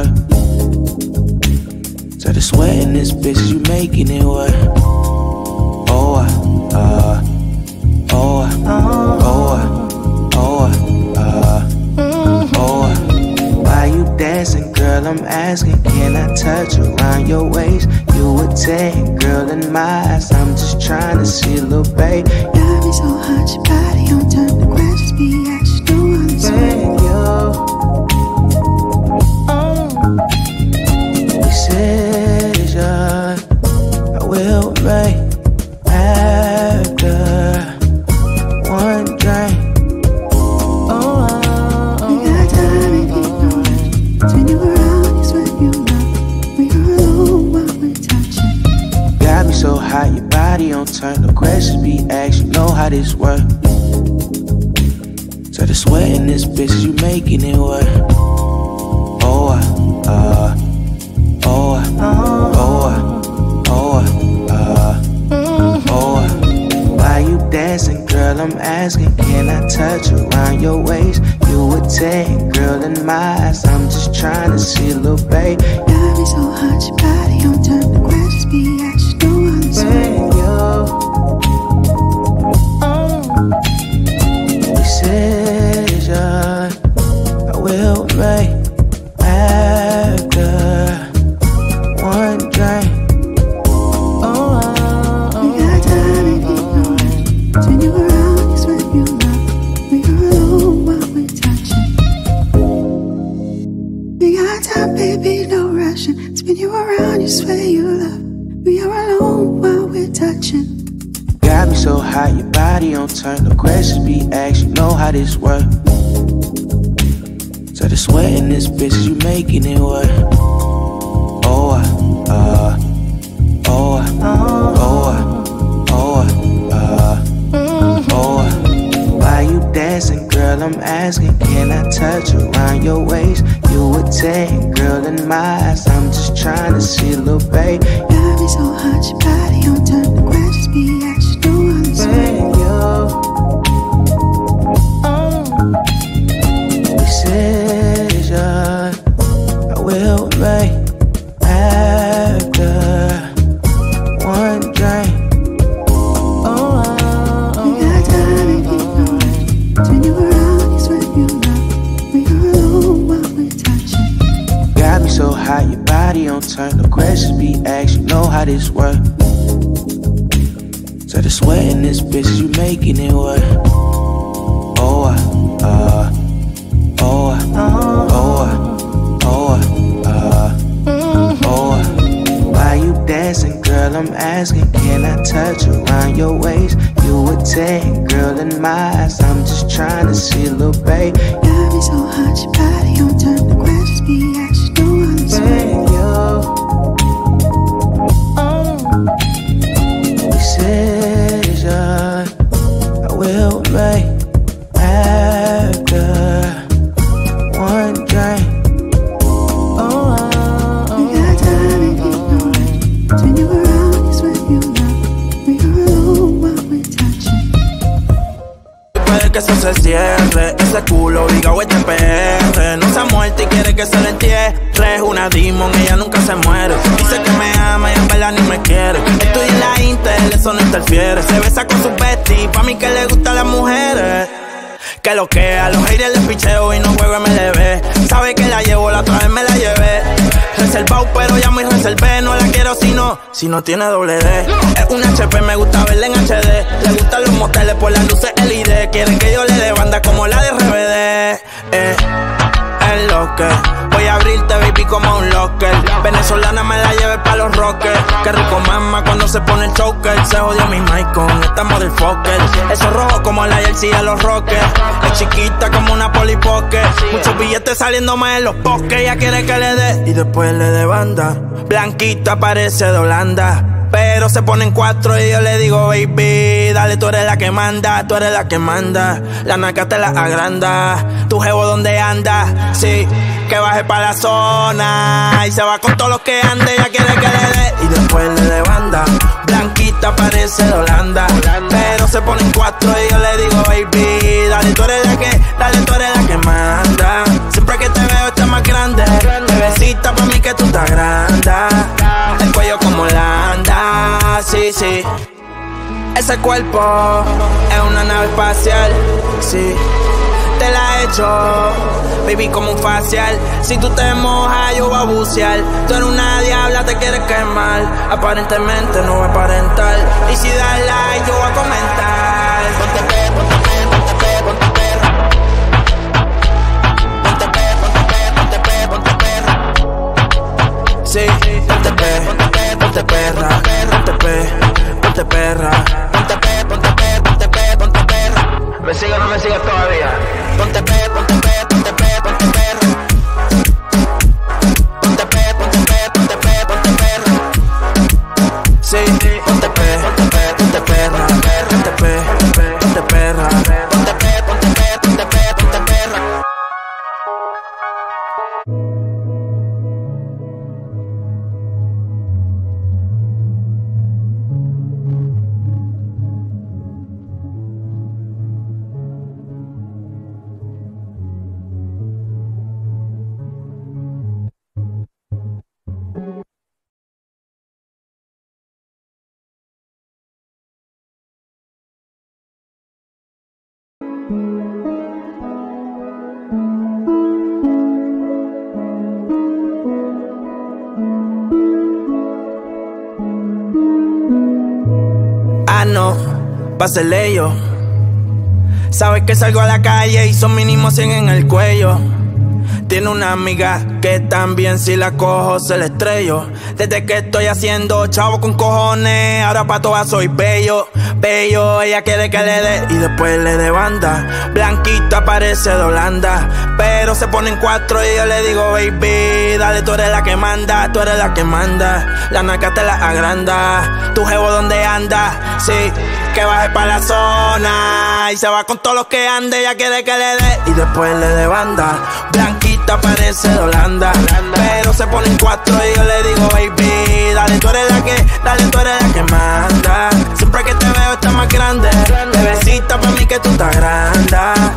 So the sweat in this bitch, you making it work. Oh, uh, uh, oh, uh, oh, uh, oh, uh, uh, oh, uh. Why you dancing, girl? I'm asking, can I touch around your waist? You were ten, girl, in my eyes. I'm just trying to see a little babe.
Got me so hot, your body on turn. The questions be asked, you know how this work.
Decision I will make after one drink.
Oh, we got time if you know it. Turn you around, it's when you love. We are alone while we're touching.
Got me so hot, your body on turn. The questions be asked, you know how this work. So the sweat in this bitch, you making it work. Oh, uh, uh oh, uh, oh, uh, oh, uh, oh, uh. Why you dancing, girl? I'm asking, can I touch around your waist? You were ten, girl, in my eyes. I'm just trying to see a little babe.
Got me so hot, your body on turn. The questions be asked, you know how this work.
Decision I will make after one drink.
Oh, we got time if you know it. Turn you around, it's when you love. We are alone while we're touching. We got time, baby, no rushing. Spin you around, you swear you love. We are alone while we're touching.
Got me so hot, your body on turn. The questions be asked, you know how this work. So the sweat in this bitch, you making it work. Oh, uh, uh, oh, uh, oh, uh, oh, uh, oh, uh. Why you dancing, girl? I'm asking, can I touch around your waist? You were ten, girl, in my eyes. I'm just trying to see a little babe.
Got me so hot, your body on turn. The questions be asked, you know how this work.
Decision I will make after one drink.
Oh, we got time if you know it. Turn you around, it's when you love. We are alone while we're touching.
Got me so hot, your body on turn. The questions be asked, you know how this work. So the sweat in this bitch, you making it work. Oh, uh, uh, oh, uh, oh, uh, oh, uh, oh, uh. Why you dancing, girl? I'm asking, can I touch around your waist? You were ten, girl, in my eyes. I'm just trying to see a little babe.
Got me so hot, your body on turn. The questions be asked, you know how this work.
Decision I will make after one drink.
Oh, we got time if you know it. Turn you around, it's when you love. We are alone while we're touching.
Puede que eso se cierre, ese culo obligado este P R. No se ha muerto y quiere que se le entierre. Es una demon, ella nunca se muere. Dice que me ama y en verdad ni me quiere. Estoy en la Intel, eso no interfiere. Se besa con su bestie, pa' mí que le gustan las mujeres. Que lo que a los haters les picheo y no juego M L B. Sabe que la llevo, la otra vez me la llevé. Reservado pero ya muy reservé. No la quiero si no, si no tiene doble D. Es un H P, me gusta verla en H D. Le gustan los moteles por las luces L E D. Quieren que yo le dé banda como la de R B D. Eh, es lo que voy a abrirte, baby, como un locker. Venezolana me la lleve pa' los rockers. Qué rico mama cuando se pone el choker. Se jodió mi mic con esta motherfucker. Eso rojo como la jersey de los rockers. Es chiquita como una polipoque. Muchos billetes saliéndome en los bosques. Ella quiere que le dé y después le dé banda. Blanquita parece de Holanda. Pero se ponen cuatro y yo le digo, baby, dale, tú eres la que manda, tú eres la que manda. La naca te la agranda. Tu jevo donde anda, sí, que baje pa' la zona. Y se va con todos los que ande, ella quiere que le dé y después le dé banda. Blanquita parece de Holanda. Pero se ponen cuatro y yo le digo, baby, dale, tú eres la que, dale, tú eres la Ese cuerpo es una nave espacial, sí, te la he hecho, baby, como un facial. Si tú te mojas, yo voy a bucear. Tú eres una diabla, te quieres quemar. Aparentemente no voy a aparentar. Y si das like, yo voy a comentar. Ponte pe, ponte pe, ponte pe, ponte perra. Ponte pe, ponte pe, ponte pe, ponte perra. Sí, ponte pe, ponte pe, ponte perra. Ponte pe, ponte perra. Ponte pe, ponte pe, ponte pe, ponte perra. ¿Me sigue o no me sigues todavía? Ponte pe, ponte pe, ponte pe, ponte perra. Ponte pe, ponte pe, ponte pe, ponte perra. Sí, ponte pe, ponte pe, ponte perra. Ponte pe, ponte perra. Ponte pe, ponte pe, ponte pe, ponte perra. Ah, no, pásele yo. Sabes que salgo a la calle y son mínimo cien en el cuello. Tiene una amiga que también si la cojo se la estrello. Desde que estoy haciendo chavo con cojones, ahora pa' todas soy bello, bello. Ella quiere que le dé y después le dé banda. Blanquita parece de Holanda, pero se ponen cuatro y yo le digo baby, dale, tú eres la que manda, tú eres la que manda. La naca te la agranda, tu jevo donde anda, sí, que baje pa' la zona y se va con todos los que ande. Ella quiere que le dé y después le dé banda. Blanquita parece de Holanda, pero se ponen cuatro y yo le digo baby, dale, tú eres la que, dale, tú eres la que manda. Siempre que te veo estás más grande, bebecita pa' mí que tú estás grande.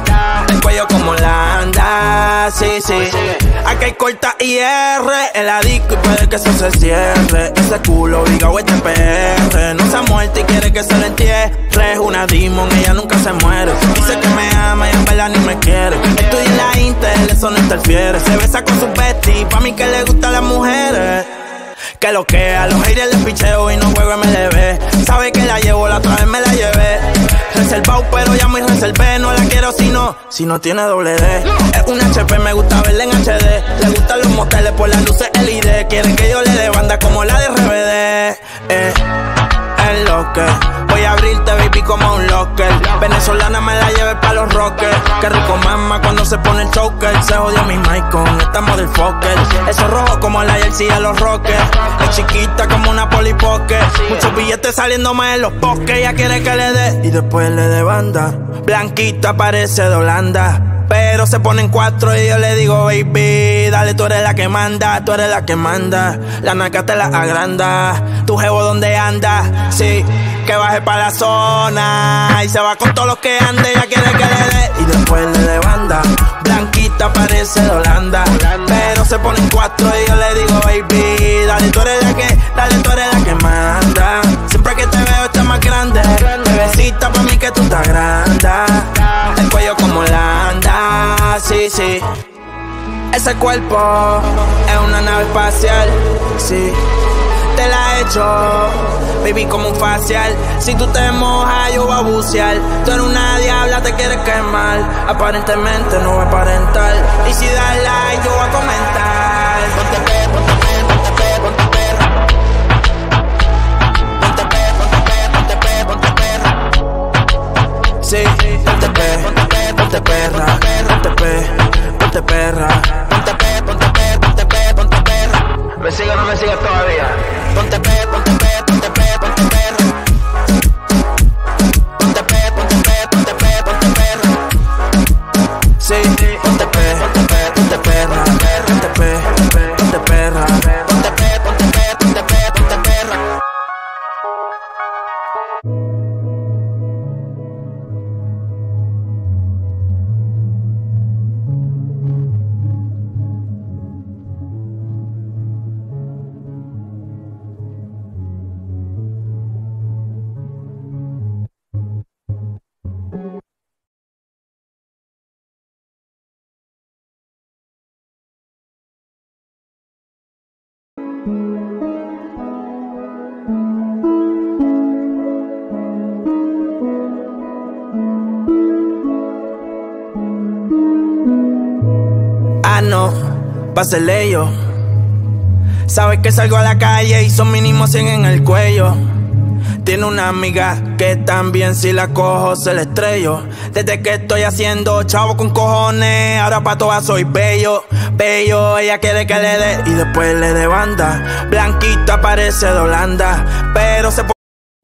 El cuello como Holanda, sí, sí. Aquí hay corta I R en la disco y puede que eso se cierre. Ese culo obligado este P R, no se ha muerto y quiere que se le entierre. Es una demon, ella nunca se muere. Dice que me ama y en verdad ni me quiere. Estoy en la Intel, eso no interfiere. Se besa con su bestie, pa' mí que le gustan las mujeres. Que lo que a los haters les picheo y no juego M L B. Sabe que la llevo, la otra vez me la llevé. Reservado pero ya muy reservé. No la quiero si no, si no tiene doble D. Es un H P, me gusta verla en H D. Le gustan los moteles por las luces L E D. Quieren que yo le dé banda como la de R B D. Eh, es lo que voy a abrirte, baby, como un locker. Venezolana me la lleve pa' los rockers. Qué rico mama cuando se pone el choker. Se jodió mi mic con esta motherfucker. Eso rojo como la jersey de los rockers. Es chiquita como una Polly Pocket. Muchos billetes saliéndome en los pockets. Ella quiere que le dé y después le dé banda. Blanquita parece de Holanda, pero se ponen cuatro y yo le digo baby, dale, tú eres la que manda, tú eres la que manda. La naca te la agranda, tu jevo donde anda, sí, que baje pa' la zona y se va con todos los que ande. Ella quiere que le dé y después le dé banda. Blanquita parece de Holanda, pero se ponen cuatro y yo le digo baby, dale, tú eres la que, dale, tú eres la que manda. Siempre que te veo estás más grande, bebecita pa' mí que tú estás grande. El cuello como Holanda, sí, sí. Ese cuerpo es una nave espacial, sí, te la he hecho, baby, como un facial. Si tú te mojas, yo voy a bucear. Tú eres una diabla, te quieres quemar. Aparentemente no voy a aparentar. Y si das like, yo voy a comentar. Ponte pe, ponte pe, ponte pe, ponte perra. Ponte pe, ponte pe, ponte pe, ponte perra. Sí, ponte pe, ponte pe, ponte perra. Ponte pe, ponte perra. Ponte pe, ponte pe, ponte pe, ponte perra. ¿Me sigue o no me sigues todavía? Ponte pe, ponte pe, ponte pe, ponte perra. Ponte pe, ponte pe, ponte pe, ponte perra. Sí, ponte pe, ponte pe, ponte perra. Ponte pe, ponte perra. Ponte pe, ponte pe, ponte pe, ponte perra. verano, va a ser ellos. Sabes que salgo a la calle y son mínimo cien en el cuello. Tiene una amiga que también si la cojo se la estrello. Desde que estoy haciendo chavo con cojones, ahora pa' todas soy bello, bello. Ella quiere que le dé y después le dé banda. Blanquita parece de Holanda, pero se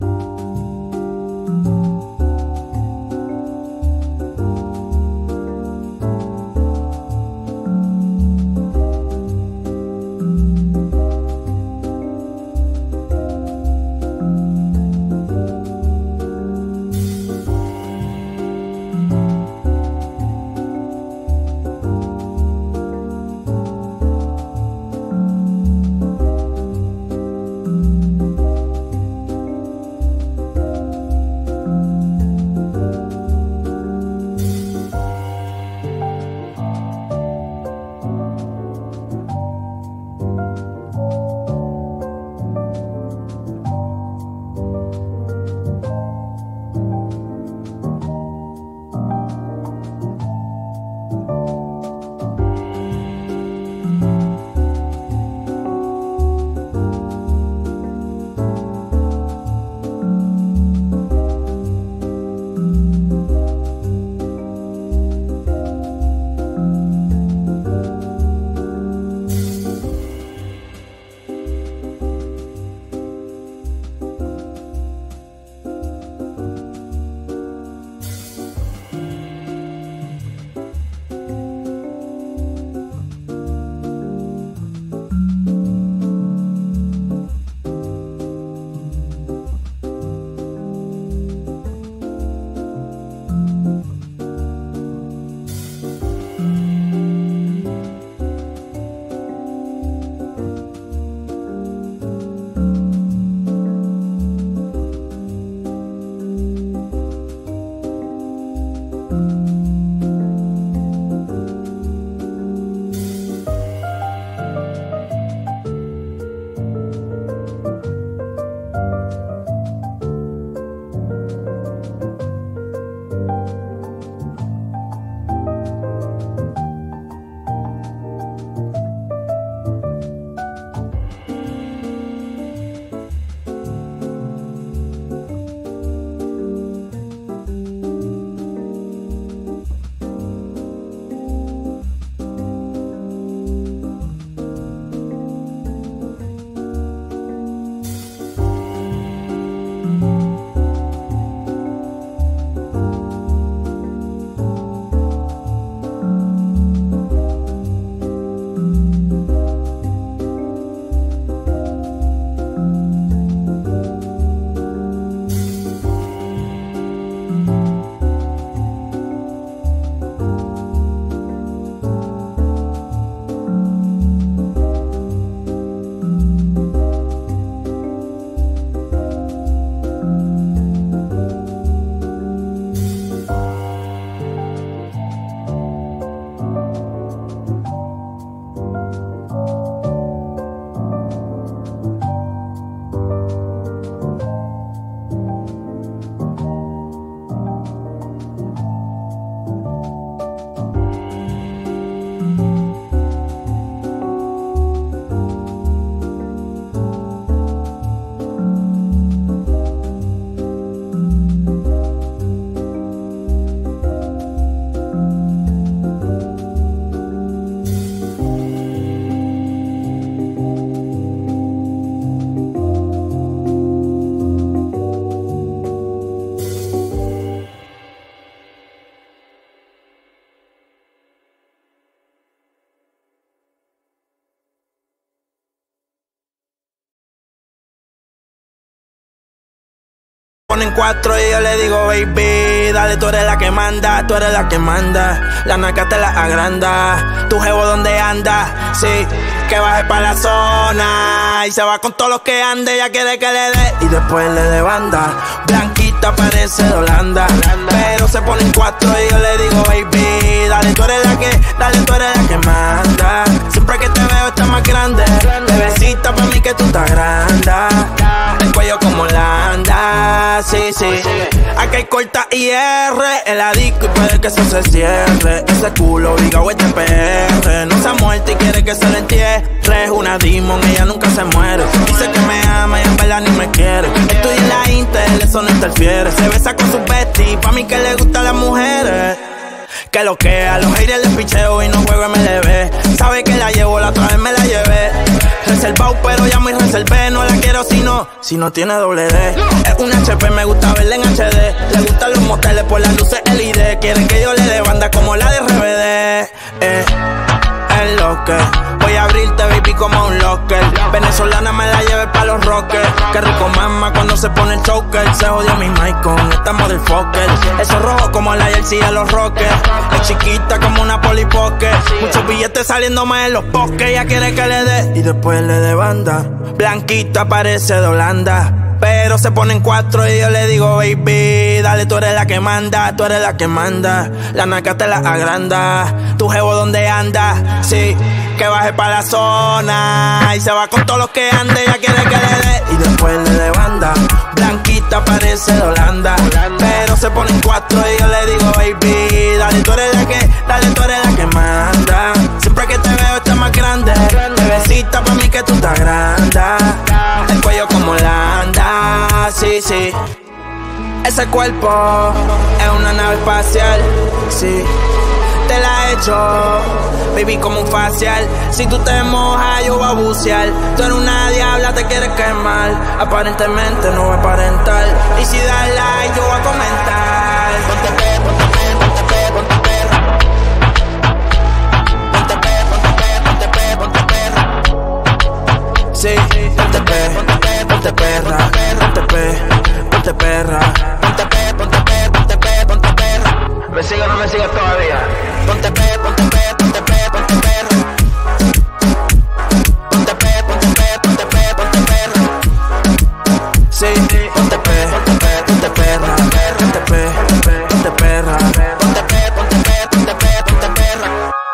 ponen cuatro y yo le digo, baby, dale, tú eres la que manda, tú eres la que manda. La naca te la agranda, tu jevo donde anda, sí, que baje pa' la zona. Y se va con todos los que ande, ella quiere que le dé y después le dé banda. Blanquita parece de Holanda, pero se ponen cuatro y yo le digo, baby, dale, tú eres la que, dale, tú eres la que manda. Siempre que te veo estás más grande, bebecita pa' mí que tú estás grande. El cuello como Holanda, sí, sí. Aquí hay corta y R en la disco y puede que eso se cierre. Ese culo obligado este P R. No se ha muerto y quiere que se le entierre. Es una demon, ella nunca se muere. Dice que me ama y en verdad ni me quiere. Estoy en la Intel, eso no interfiere. Se besa con su bestie, pa' mí que le gustan las mujeres. Que lo que a los haters les picheo y no juego M L B. Sabe que la llevo, la otra vez me la llevé. Reservado pero ya muy reservé. No la quiero si no, si no tiene doble D. Es un H P, me gusta verla en H D. Le gustan los moteles por las luces L E D. Quieren que yo le dé banda como la de R B D. Eh, es lo que voy a abrirte, baby, como un locker. Venezolana me la lleve pa' los rockers. Qué rico mama cuando se pone el choker. Se jodió mi mic con esta motherfucker. Eso rojo como la jersey de los rockers. Es chiquita como una polipoque. Muchos billetes saliéndome en los bosques. Ella quiere que le dé y después le dé banda. Blanquita parece de Holanda, pero se ponen cuatro y yo le digo, baby, dale, tú eres la que manda, tú eres la que manda. La naca te la agranda. Tu jevo donde anda, sí, que baje pa' la zona y se va con todos los que ande. Ella quiere que le dé y después le dé banda. Blanquita parece de Holanda, pero se ponen cuatro y yo le digo, baby, dale, tú eres la que, dale, tú eres la que manda. Siempre que te veo estás más grande. Bebecita pa' mí que tú estás grande. El cuello como Landa, sí, sí. Ese cuerpo es una nave espacial, sí. Te la he hecho, baby, como un facial. Si tú te mojas, yo voy a bucear. Tú eres una diabla, te quieres quemar. Aparentemente no va a aparentar. Y si das like, yo voy a comentar. Ponte pe, ponte pe, ponte pe, ponte perra. Ponte pe, ponte pe, ponte pe, ponte perra. Sí, ponte pe, ponte pe, ponte perra. Ponte pe, ponte perra. Ponte pe, ponte pe, ponte pe, ponte perra. ¿Me sigue o no me sigues todavía? Ponte pe, ponte pe, ponte pe, ponte perra. Ponte pe, ponte pe, ponte pe, ponte perra. Sí, ponte pe, ponte pe, ponte perra. Ponte pe, ponte perra. Ponte pe, ponte pe, ponte pe, ponte perra.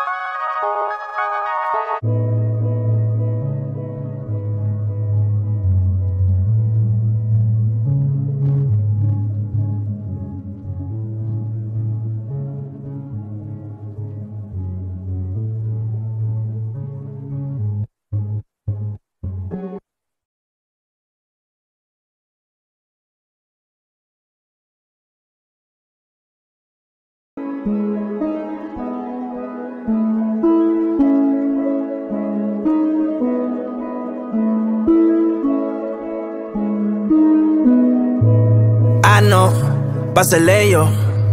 Ah, no, va a ser ello.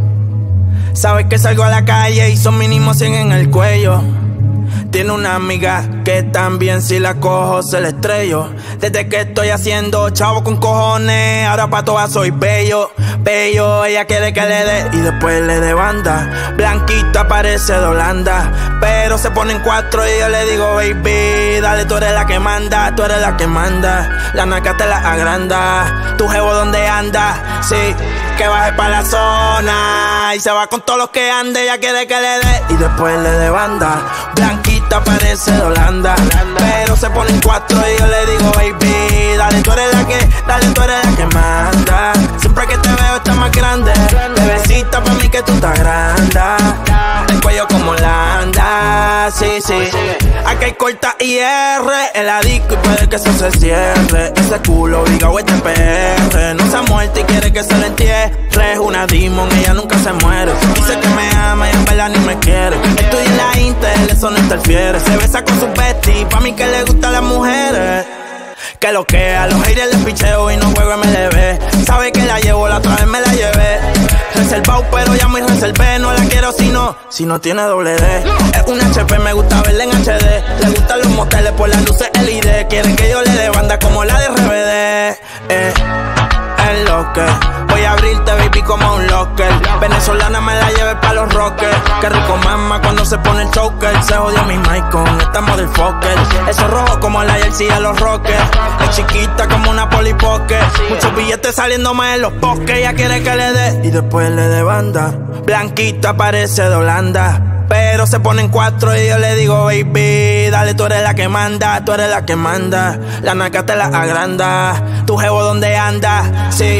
Sabes que salgo a la calle y son mínimo cien en el cuello. Tiene una amiga que también si la cojo se la estrello. Desde que estoy haciendo chavo con cojones, ahora pa' todas soy bello, bello. Ella quiere que le dé y después le dé banda. Blanquita parece de Holanda, pero se ponen cuatro y yo le digo, baby, dale, tú eres la que manda, tú eres la que manda. La naca te la agranda. Tu jevo donde anda, sí, que baje pa' la zona y se va con todos los que ande. Ella quiere que le dé y después le dé banda. Blanquita parece de Holanda, pero se ponen cuatro y yo le digo, baby, dale, tú eres la que, dale, tú eres la que manda. Siempre que te veo estás más grande. Bebecita pa' mí que tú estás grande. El cuello como Landa, sí, sí. Aquí hay corta I R en la disco y puede que eso se cierre. Ese culo obligado este P R. No se ha muerto y quiere que se le entierre. Es una demon, ella nunca se muere. Dice que me ama y en verdad ni me quiere. Estoy en la Intel, eso no interfiere. Se besa con su bestie, pa' mí que le gustan las mujeres. Que lo que a los haters les picheo y no juego M L B. Sabe que la llevo, la otra vez me la llevé. Reservado pero ya muy reservé. No la quiero si no, si no tiene doble D. Es un H P, me gusta verla en H D. Le gustan los moteles por las luces L E D. Quieren que yo le dé banda como la de R B D. Eh, es lo que voy a abrirte, baby, como un locker. Venezolana me la lleve pa' los rockers. Qué rico mama cuando se pone el choker. Se jodió mi mic con esta motherfucker. Eso rojo como la jersey de los rockers. Es chiquita como una polipoque. Muchos billetes saliéndome en los bosques. Ella quiere que le dé y después le dé banda. Blanquita parece de Holanda, pero se ponen cuatro y yo le digo, baby, dale, tú eres la que manda, tú eres la que manda. La naca te la agranda. Tu jevo donde anda, sí, que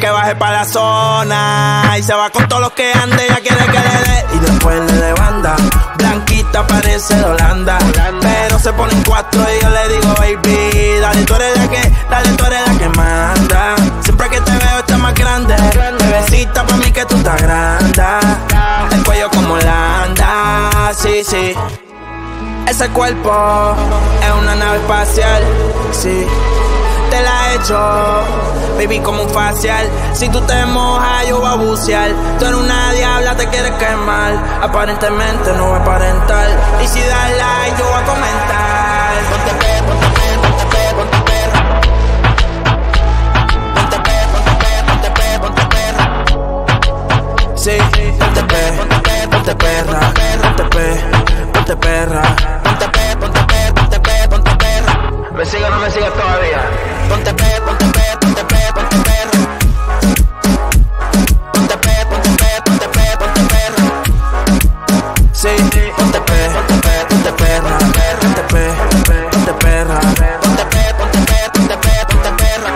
que baje pa' la zona y se va con todos los que ande, ella quiere que le dé y después le dé banda. Blanquita parece de Holanda, pero se pone en cuatro y yo le digo baby, dale tú eres la que, dale tú eres la que manda. Siempre que te veo estás más grande, bebecita pa' mí que tú estás grande. El cuello como Holanda, sí, sí. Ese cuerpo es una nave espacial, sí. Te la he hecho, baby, como un facial. Si tú te mojas, yo voy a bucear. Tú eres una diabla, te quieres quemar. Aparentemente no voy a aparentar. Y si das like, yo voy a comentar. Ponte pe, ponte pe, ponte pe, ponte perra. Ponte pe, ponte pe, ponte pe, ponte perra. Sí, ponte pe, ponte pe, ponte perra. Ponte pe, ponte perra. Ponte pe, ponte pe, ponte pe, ponte perra. ¿Me sigue o no me sigue todavía? Ponte pe, ponte pe, ponte pe, ponte perra. Ponte pe, ponte pe, ponte pe, ponte perra. Sí, ponte pe, ponte pe, ponte perra. Ponte pe, ponte perra. Ponte pe, ponte pe, ponte pe, ponte perra.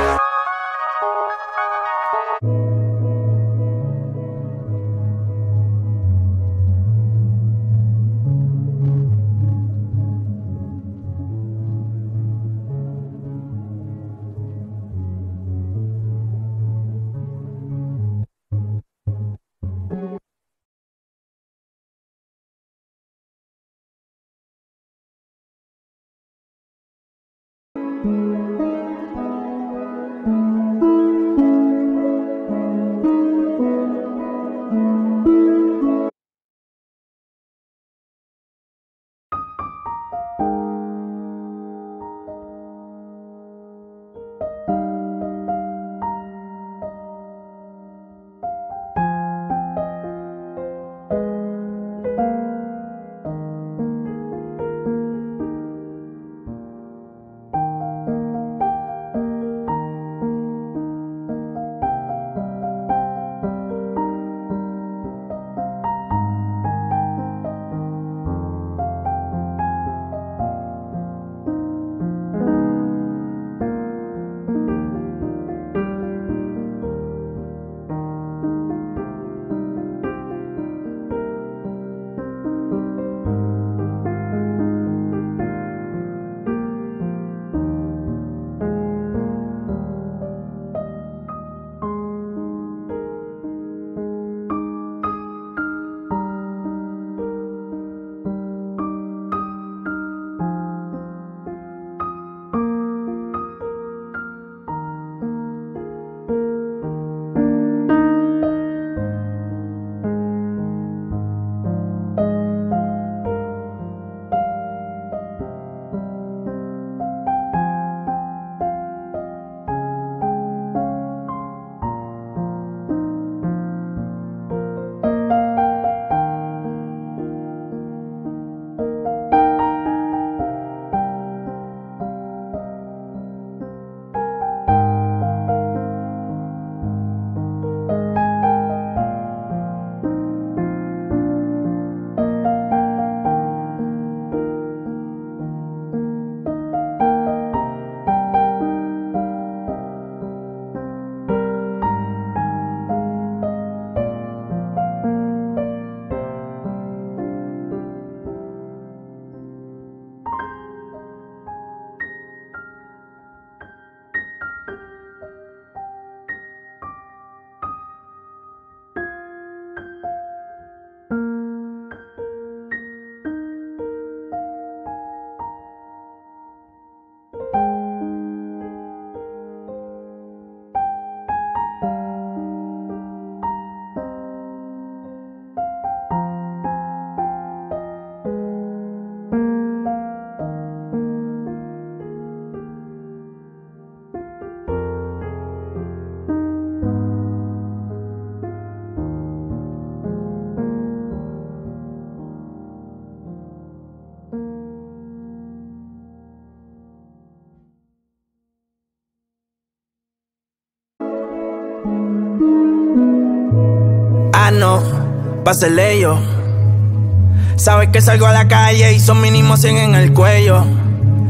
no, pásele yo. Sabes que salgo a la calle y son mínimo cien en el cuello.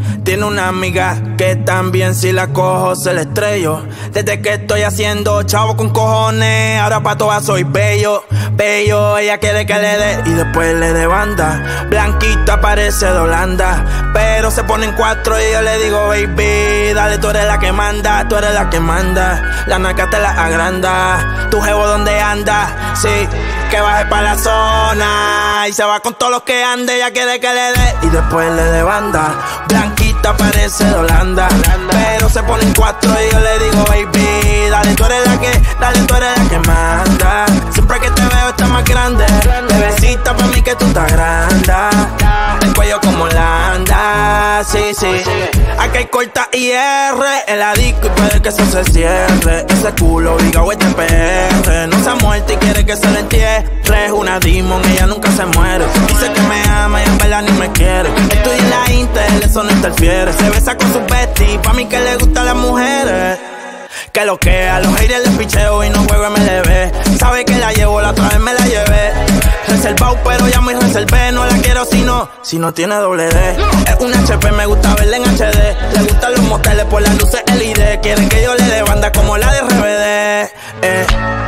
Tiene una amiga que también si la cojo se la estrello. Desde que estoy haciendo chavo con cojones, ahora pa' todas soy bello, bello. Ella quiere que le dé y después le dé banda. Blanquita parece de Holanda, pero se pone en cuatro y yo le digo baby, dale, tú eres la que manda, tú eres la que manda. La naca te la agranda, tu jevo donde anda, sí, que baje pa' la zona y se va con todos los que ande. Ella quiere que le dé y después le dé banda. Blanquita parece de Holanda, pero se pone en cuatro y yo le digo baby, dale, tú eres la que, dale, tú eres la que manda. Siempre que te veo estás más grande, bebecita pa' mí que tú estás grande. El cuello como Holanda, sí, sí. Aquí hay corta I R en la disco y puede que eso se cierre. Ese culo obligado es de P R, no se ha muerto y quiere que se le entierre. Es una demon, ella nunca se muere. Dice que me ama y en verdad ni me quiere. Estoy en la Intel, eso no interfiere. Se besa con su bestie, pa' mí que le gustan las mujeres. Que lo que a los haters les picheo y no juego M L B. Sabe que la llevo, la otra vez me la llevé. Reservado pero ya me reservé. No la quiero si no, si no tiene doble D. Es un H P, me gusta verla en H D. Le gustan los moteles por las luces L E D. Quieren que yo le dé banda como la de R B D. Eh,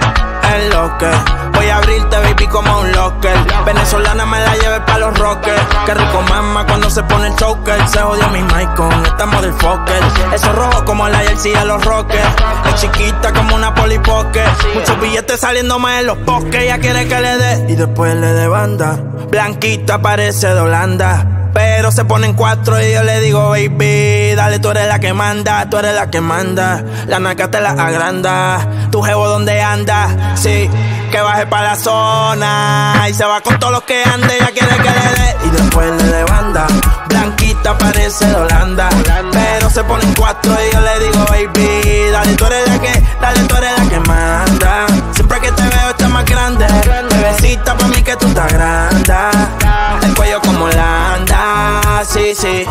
es lo que voy a abrirte, baby, como un locker. Venezolana me la lleve pa' los rockers. Qué rico mama cuando se pone el choker. Se jodió mi mic con esta motherfucker. Eso rojo como la jersey de los rockers. Es chiquita como una polipoque. Muchos billetes saliéndome en los bosques. Ella quiere que le dé y después le dé banda. Blanquita parece de Holanda, pero se pone en cuatro y yo le digo baby, dale, tú eres la que manda, tú eres la que manda. La naca te la agranda, tu jevo donde anda, sí, que baje pa' la zona y se va con todos los que ande. Ella quiere que le dé y después le dé banda. Blanquita parece de Holanda, pero se pone en cuatro y yo le digo baby, dale, tú eres la que, dale, tú eres la que manda. Siempre que te veo estás más grande, bebecita pa' mí que tú estás grande. El cuello como Holanda, sí, sí.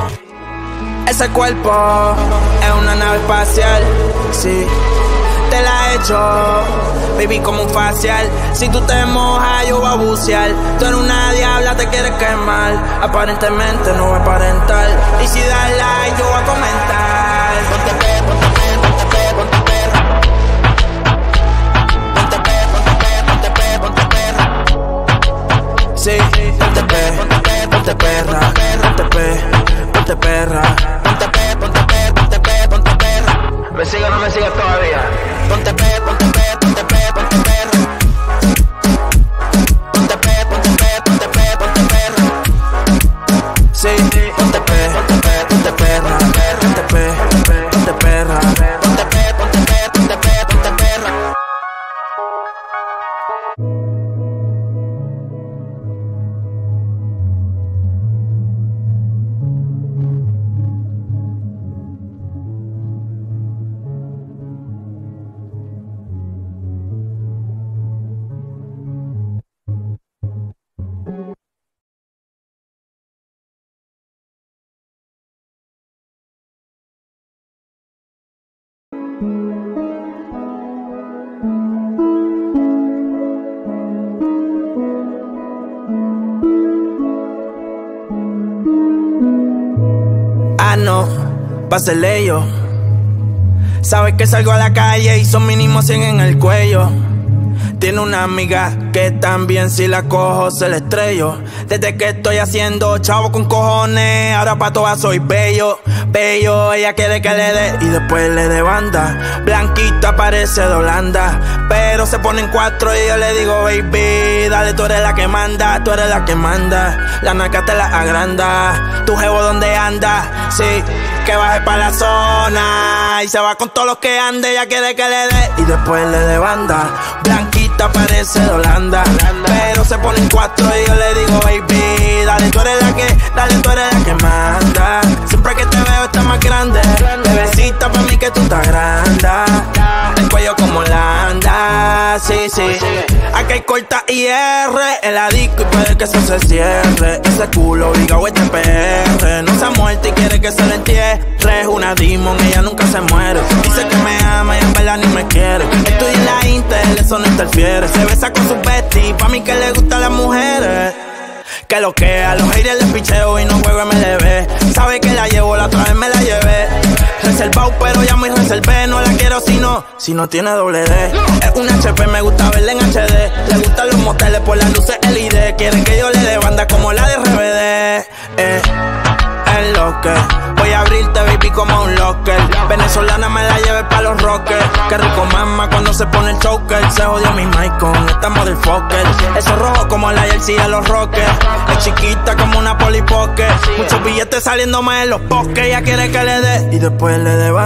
Ese cuerpo es una nave espacial, sí. Te la he hecho, baby, como un facial. Si tú te mojas, yo voy a bucear. Tú eres una diabla, te quieres quemar. Aparentemente no voy a aparentar. Y si das like, yo voy a comentar. Ponte pe, ponte pe, ponte pe, ponte perra. Ponte pe, ponte pe, ponte pe, ponte perra. Sí, ponte pe, ponte pe, ponte perra. Ponte pe, ponte perra. Ponte pe, ponte pe, ponte pe, ponte perra. ¿Me sigue o no me sigues todavía? Ponte pe, ponte pe, ponte pe, ponte perra. Ponte pe, ponte pe, ponte pe, ponte perra. Sí, ponte pe, ponte pe, ponte perra. Ponte pe, ponte perra. Ponte pe, ponte pe, ponte pe, ponte perra. Ah, no, pásele yo. Sabes que salgo a la calle y son mínimo cien en el cuello. Tiene una amiga que también si la cojo se la estrello. Desde que estoy haciendo chavo con cojones, ahora pa' todas soy bello, bello. Ella quiere que le dé y después le dé banda. Blanquita parece de Holanda, pero se pone en cuatro y yo le digo baby, dale, tú eres la que manda, tú eres la que manda. La naca te la agranda, tu jevo donde anda, sí, que baje pa' la zona y se va con todos los que ande. Ella quiere que le dé y después le dé banda. Blanquita parece de Holanda, pero se pone en cuatro y yo le digo baby, dale, tú eres la que, dale, tú eres la que manda. Siempre que te veo estás más grande, bebecita pa' mí que tú estás grande. El cuello como Holanda, sí, sí. Aquí hay corta I R en la disco y puede que eso se cierre. Ese culo obligado es de P R, no se ha muerto y quiere que se le entierre. Es una demon, ella nunca se muere. Dice que me ama y en verdad ni me quiere. Estoy en la Intel, eso no interfiere. Se besa con su bestie, pa' mí que le gustan las mujeres. Que lo que a los haters les picheo y no juego M L B. Sabe que la llevo, la otra vez no, si no tiene doble D. Es un H P, me gusta verla en H D. Le gustan los moteles por las luces L E D. Quieren que yo le dé banda como la de R B D. Eh, es lo que voy a abrirte, baby, como un locker. Venezolana me la lleve pa' los rockers. Qué rico mama cuando se pone el choker. Se jodió mi mic con esta motherfucker. Eso rojo como la jersey de los rockers. Es chiquita como una polipoque. Muchos billetes saliéndome en los poques. Ella quiere que le dé y después le dé.